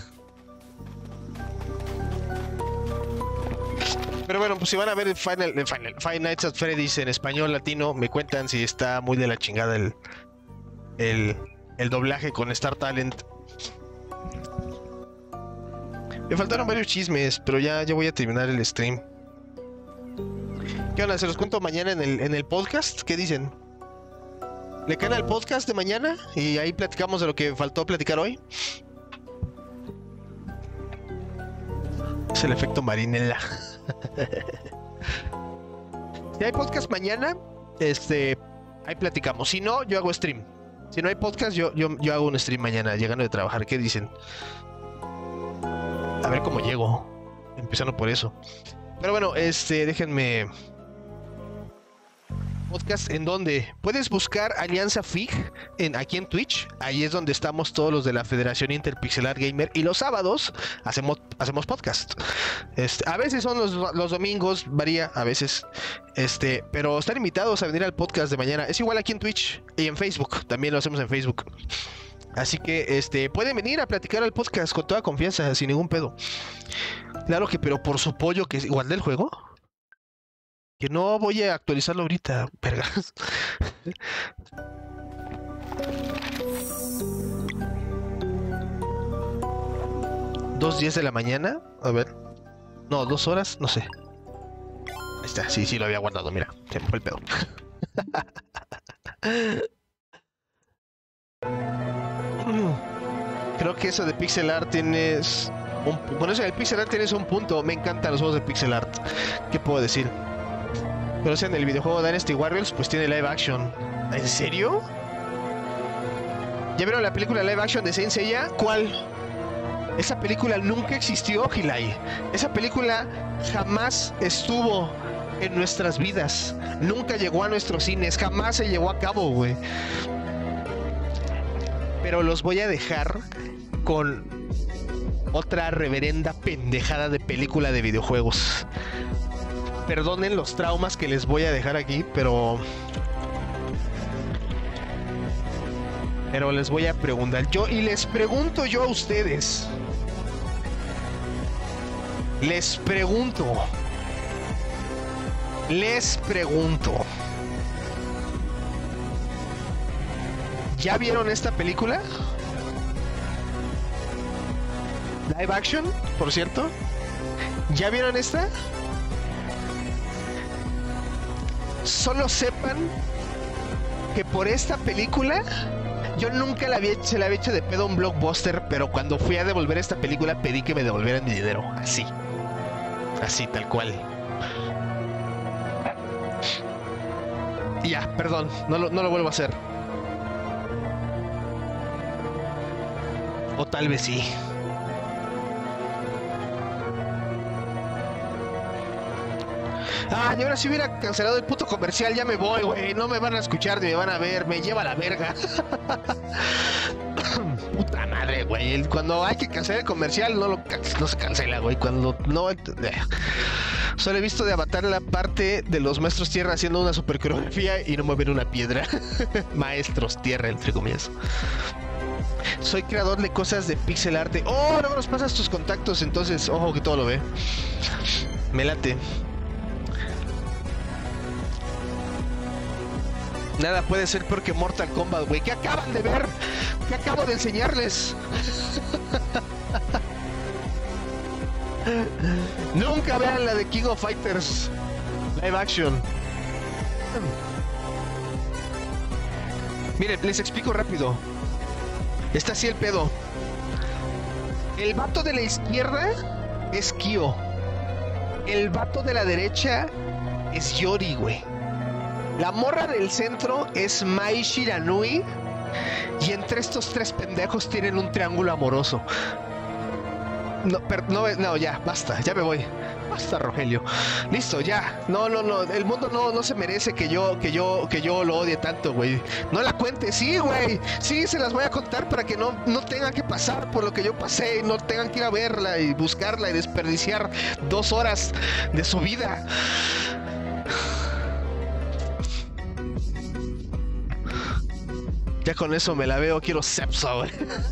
Pero bueno, pues si van a ver el Final, el Final, Five Nights at Freddy's en español latino, me cuentan si está muy de la chingada el, el, el doblaje con Star Talent. Me faltaron varios chismes, pero ya, ya voy a terminar el stream. ¿Qué onda? ¿Se los cuento mañana en el, en el podcast? ¿Qué dicen? ¿Le caen al podcast de mañana? Y ahí platicamos de lo que faltó platicar hoy. Es el efecto Marinela. Si hay podcast mañana, este, ahí platicamos. Si no, yo hago stream. Si no hay podcast, yo, yo, yo hago un stream mañana llegando de trabajar. ¿Qué dicen? A ver cómo llego. Empezando por eso. Pero bueno, este, déjenme... Podcast en donde puedes buscar Alianza F I G en, aquí en Twitch. Ahí es donde estamos todos los de la Federación Interpixelar Gamer. Y los sábados hacemos, hacemos podcast. Este, a veces son los, los domingos, varía a veces. Este, pero están invitados a venir al podcast de mañana. Es igual aquí en Twitch y en Facebook. También lo hacemos en Facebook. Así que este, pueden venir a platicar al podcast con toda confianza, sin ningún pedo. Claro que, pero por su pollo, que es igual del juego. Que no voy a actualizarlo ahorita, vergas. Dos diez de la mañana, a ver. No, dos horas, no sé. Ahí está, sí, sí lo había guardado, mira, se me fue el pedo. Creo que eso de pixel art tienes un, bueno, eso del pixel art tienes un punto. Me encantan los juegos de pixel art. ¿Qué puedo decir? Pero si en el videojuego Dynasty Warriors pues tiene live action. ¿En serio? ¿Ya vieron la película live action de Saint Seiya? ¿Cuál? Esa película nunca existió, Hilai. Esa película jamás estuvo en nuestras vidas. Nunca llegó a nuestros cines. Jamás se llevó a cabo, güey. Pero los voy a dejar con otra reverenda pendejada de película de videojuegos. Perdonen los traumas que les voy a dejar aquí, pero... Pero les voy a preguntar yo, y les pregunto yo a ustedes. Les pregunto. Les pregunto. ¿Ya vieron esta película? Live action, por cierto. ¿Ya vieron esta? Solo sepan que por esta película yo nunca la había, se la había hecho de pedo a un blockbuster, pero cuando fui a devolver esta película pedí que me devolvieran mi dinero, así, así tal cual. Y ya, perdón, no lo, no lo vuelvo a hacer. O tal vez sí. Ah, y ahora si hubiera cancelado el puto comercial, ya me voy, güey. No me van a escuchar ni me van a ver. Me lleva a la verga. Puta madre, güey. Cuando hay que cancelar el comercial, no, lo, no se cancela, güey. Cuando no... Eh. Solo he visto de Avatar la parte de los maestros tierra haciendo una super coreografía y no mover una piedra. Maestros tierra, entre comillas. Soy creador de cosas de pixel arte. Oh, no nos pasas tus contactos, entonces, ojo que todo lo ve. Me late. Nada puede ser peor que Mortal Kombat, güey. ¿Qué acaban de ver? ¿Qué acabo de enseñarles? Nunca vean la de King of Fighters live action. Miren, les explico rápido. Está así el pedo. El vato de la izquierda es Kyo. El vato de la derecha es Yori, güey. La morra del centro es Mai Shiranui. Y entre estos tres pendejos tienen un triángulo amoroso. No, per, no, no, ya, basta, ya me voy. Basta, Rogelio. Listo, ya. No, no, no. El mundo no, no se merece que yo, que yo, que yo lo odie tanto, güey. No la cuente, sí, güey. Sí, se las voy a contar para que no, no tengan que pasar por lo que yo pasé. No tengan que ir a verla y buscarla y desperdiciar dos horas de su vida. Ya con eso me la veo, quiero sepsa, güey.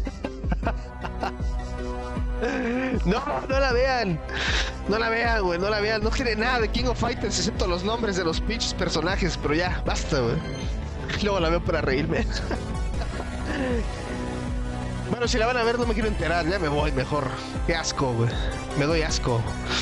No, no la vean. No la vean, güey, no la vean. No tiene nada de King of Fighters excepto los nombres de los pinches personajes. Pero ya, basta, güey. Luego la veo para reírme. Bueno, si la van a ver no me quiero enterar. Ya me voy mejor. Qué asco, güey. Me doy asco.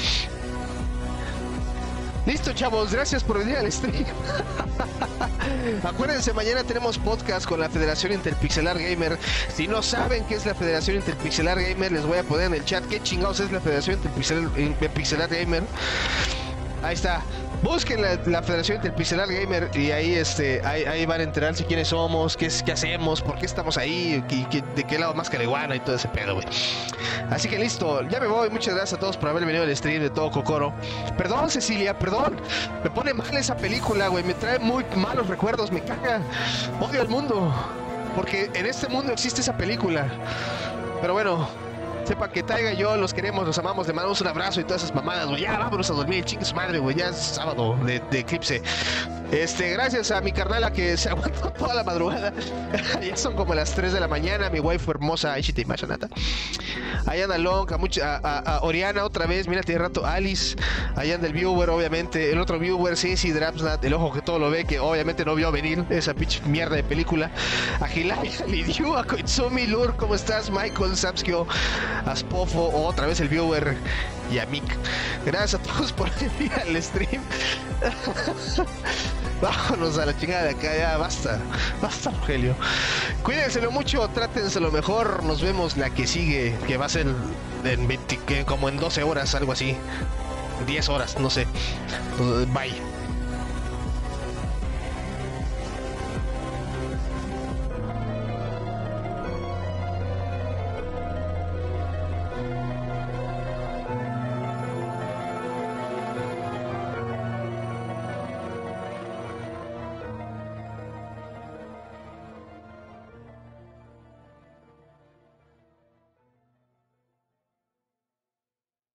Listo, chavos, gracias por venir al stream. Acuérdense, mañana tenemos podcast con la Federación Interpixelar Gamer. Si no saben qué es la Federación Interpixelar Gamer, les voy a poner en el chat qué chingados es la Federación Interpixelar, Interpixelar Gamer. Ahí está. Busquen la, la Federación Interpixelar Gamer y ahí este ahí, ahí van a enterarse quiénes somos, qué, es, qué hacemos, por qué estamos ahí, y, y, de qué lado más Careguana y todo ese pedo, güey. Así que listo, ya me voy. Muchas gracias a todos por haber venido al stream de Todo Kokoro. Perdón, Cecilia, perdón. Me pone mal esa película, güey. Me trae muy malos recuerdos, me caga. Odio al mundo. Porque en este mundo existe esa película. Pero bueno, sepa que Taiga y yo los queremos, los amamos, le mandamos un abrazo y todas esas mamadas, güey. Ya vámonos a dormir, chingue su madre, güey. Ya es sábado de, de eclipse. Este, gracias a mi carnala que se aguantó toda la madrugada. Ya son como las tres de la mañana. Mi waifu hermosa, Aishite Machanata. Ahí anda Long, a, mucha, a, a, a Oriana otra vez. Mira, tiene rato Alice. Ahí anda el viewer, obviamente. El otro viewer, Ceci Drapsnat, el ojo que todo lo ve, que obviamente no vio venir esa pinche mierda de película. A Hilaya, Lidiu, a Koitsumi, Lur, ¿cómo estás? Michael, Sapskio, Aspofo, otra vez el viewer. Y a Mick. Gracias a todos por venir al stream. Vámonos a la chingada de acá, ya basta. Basta, Rogelio. Cuídenselo mucho, trátenselo mejor. Nos vemos la que sigue, que va a ser en veinte, como en doce horas, algo así. diez horas, no sé. Bye.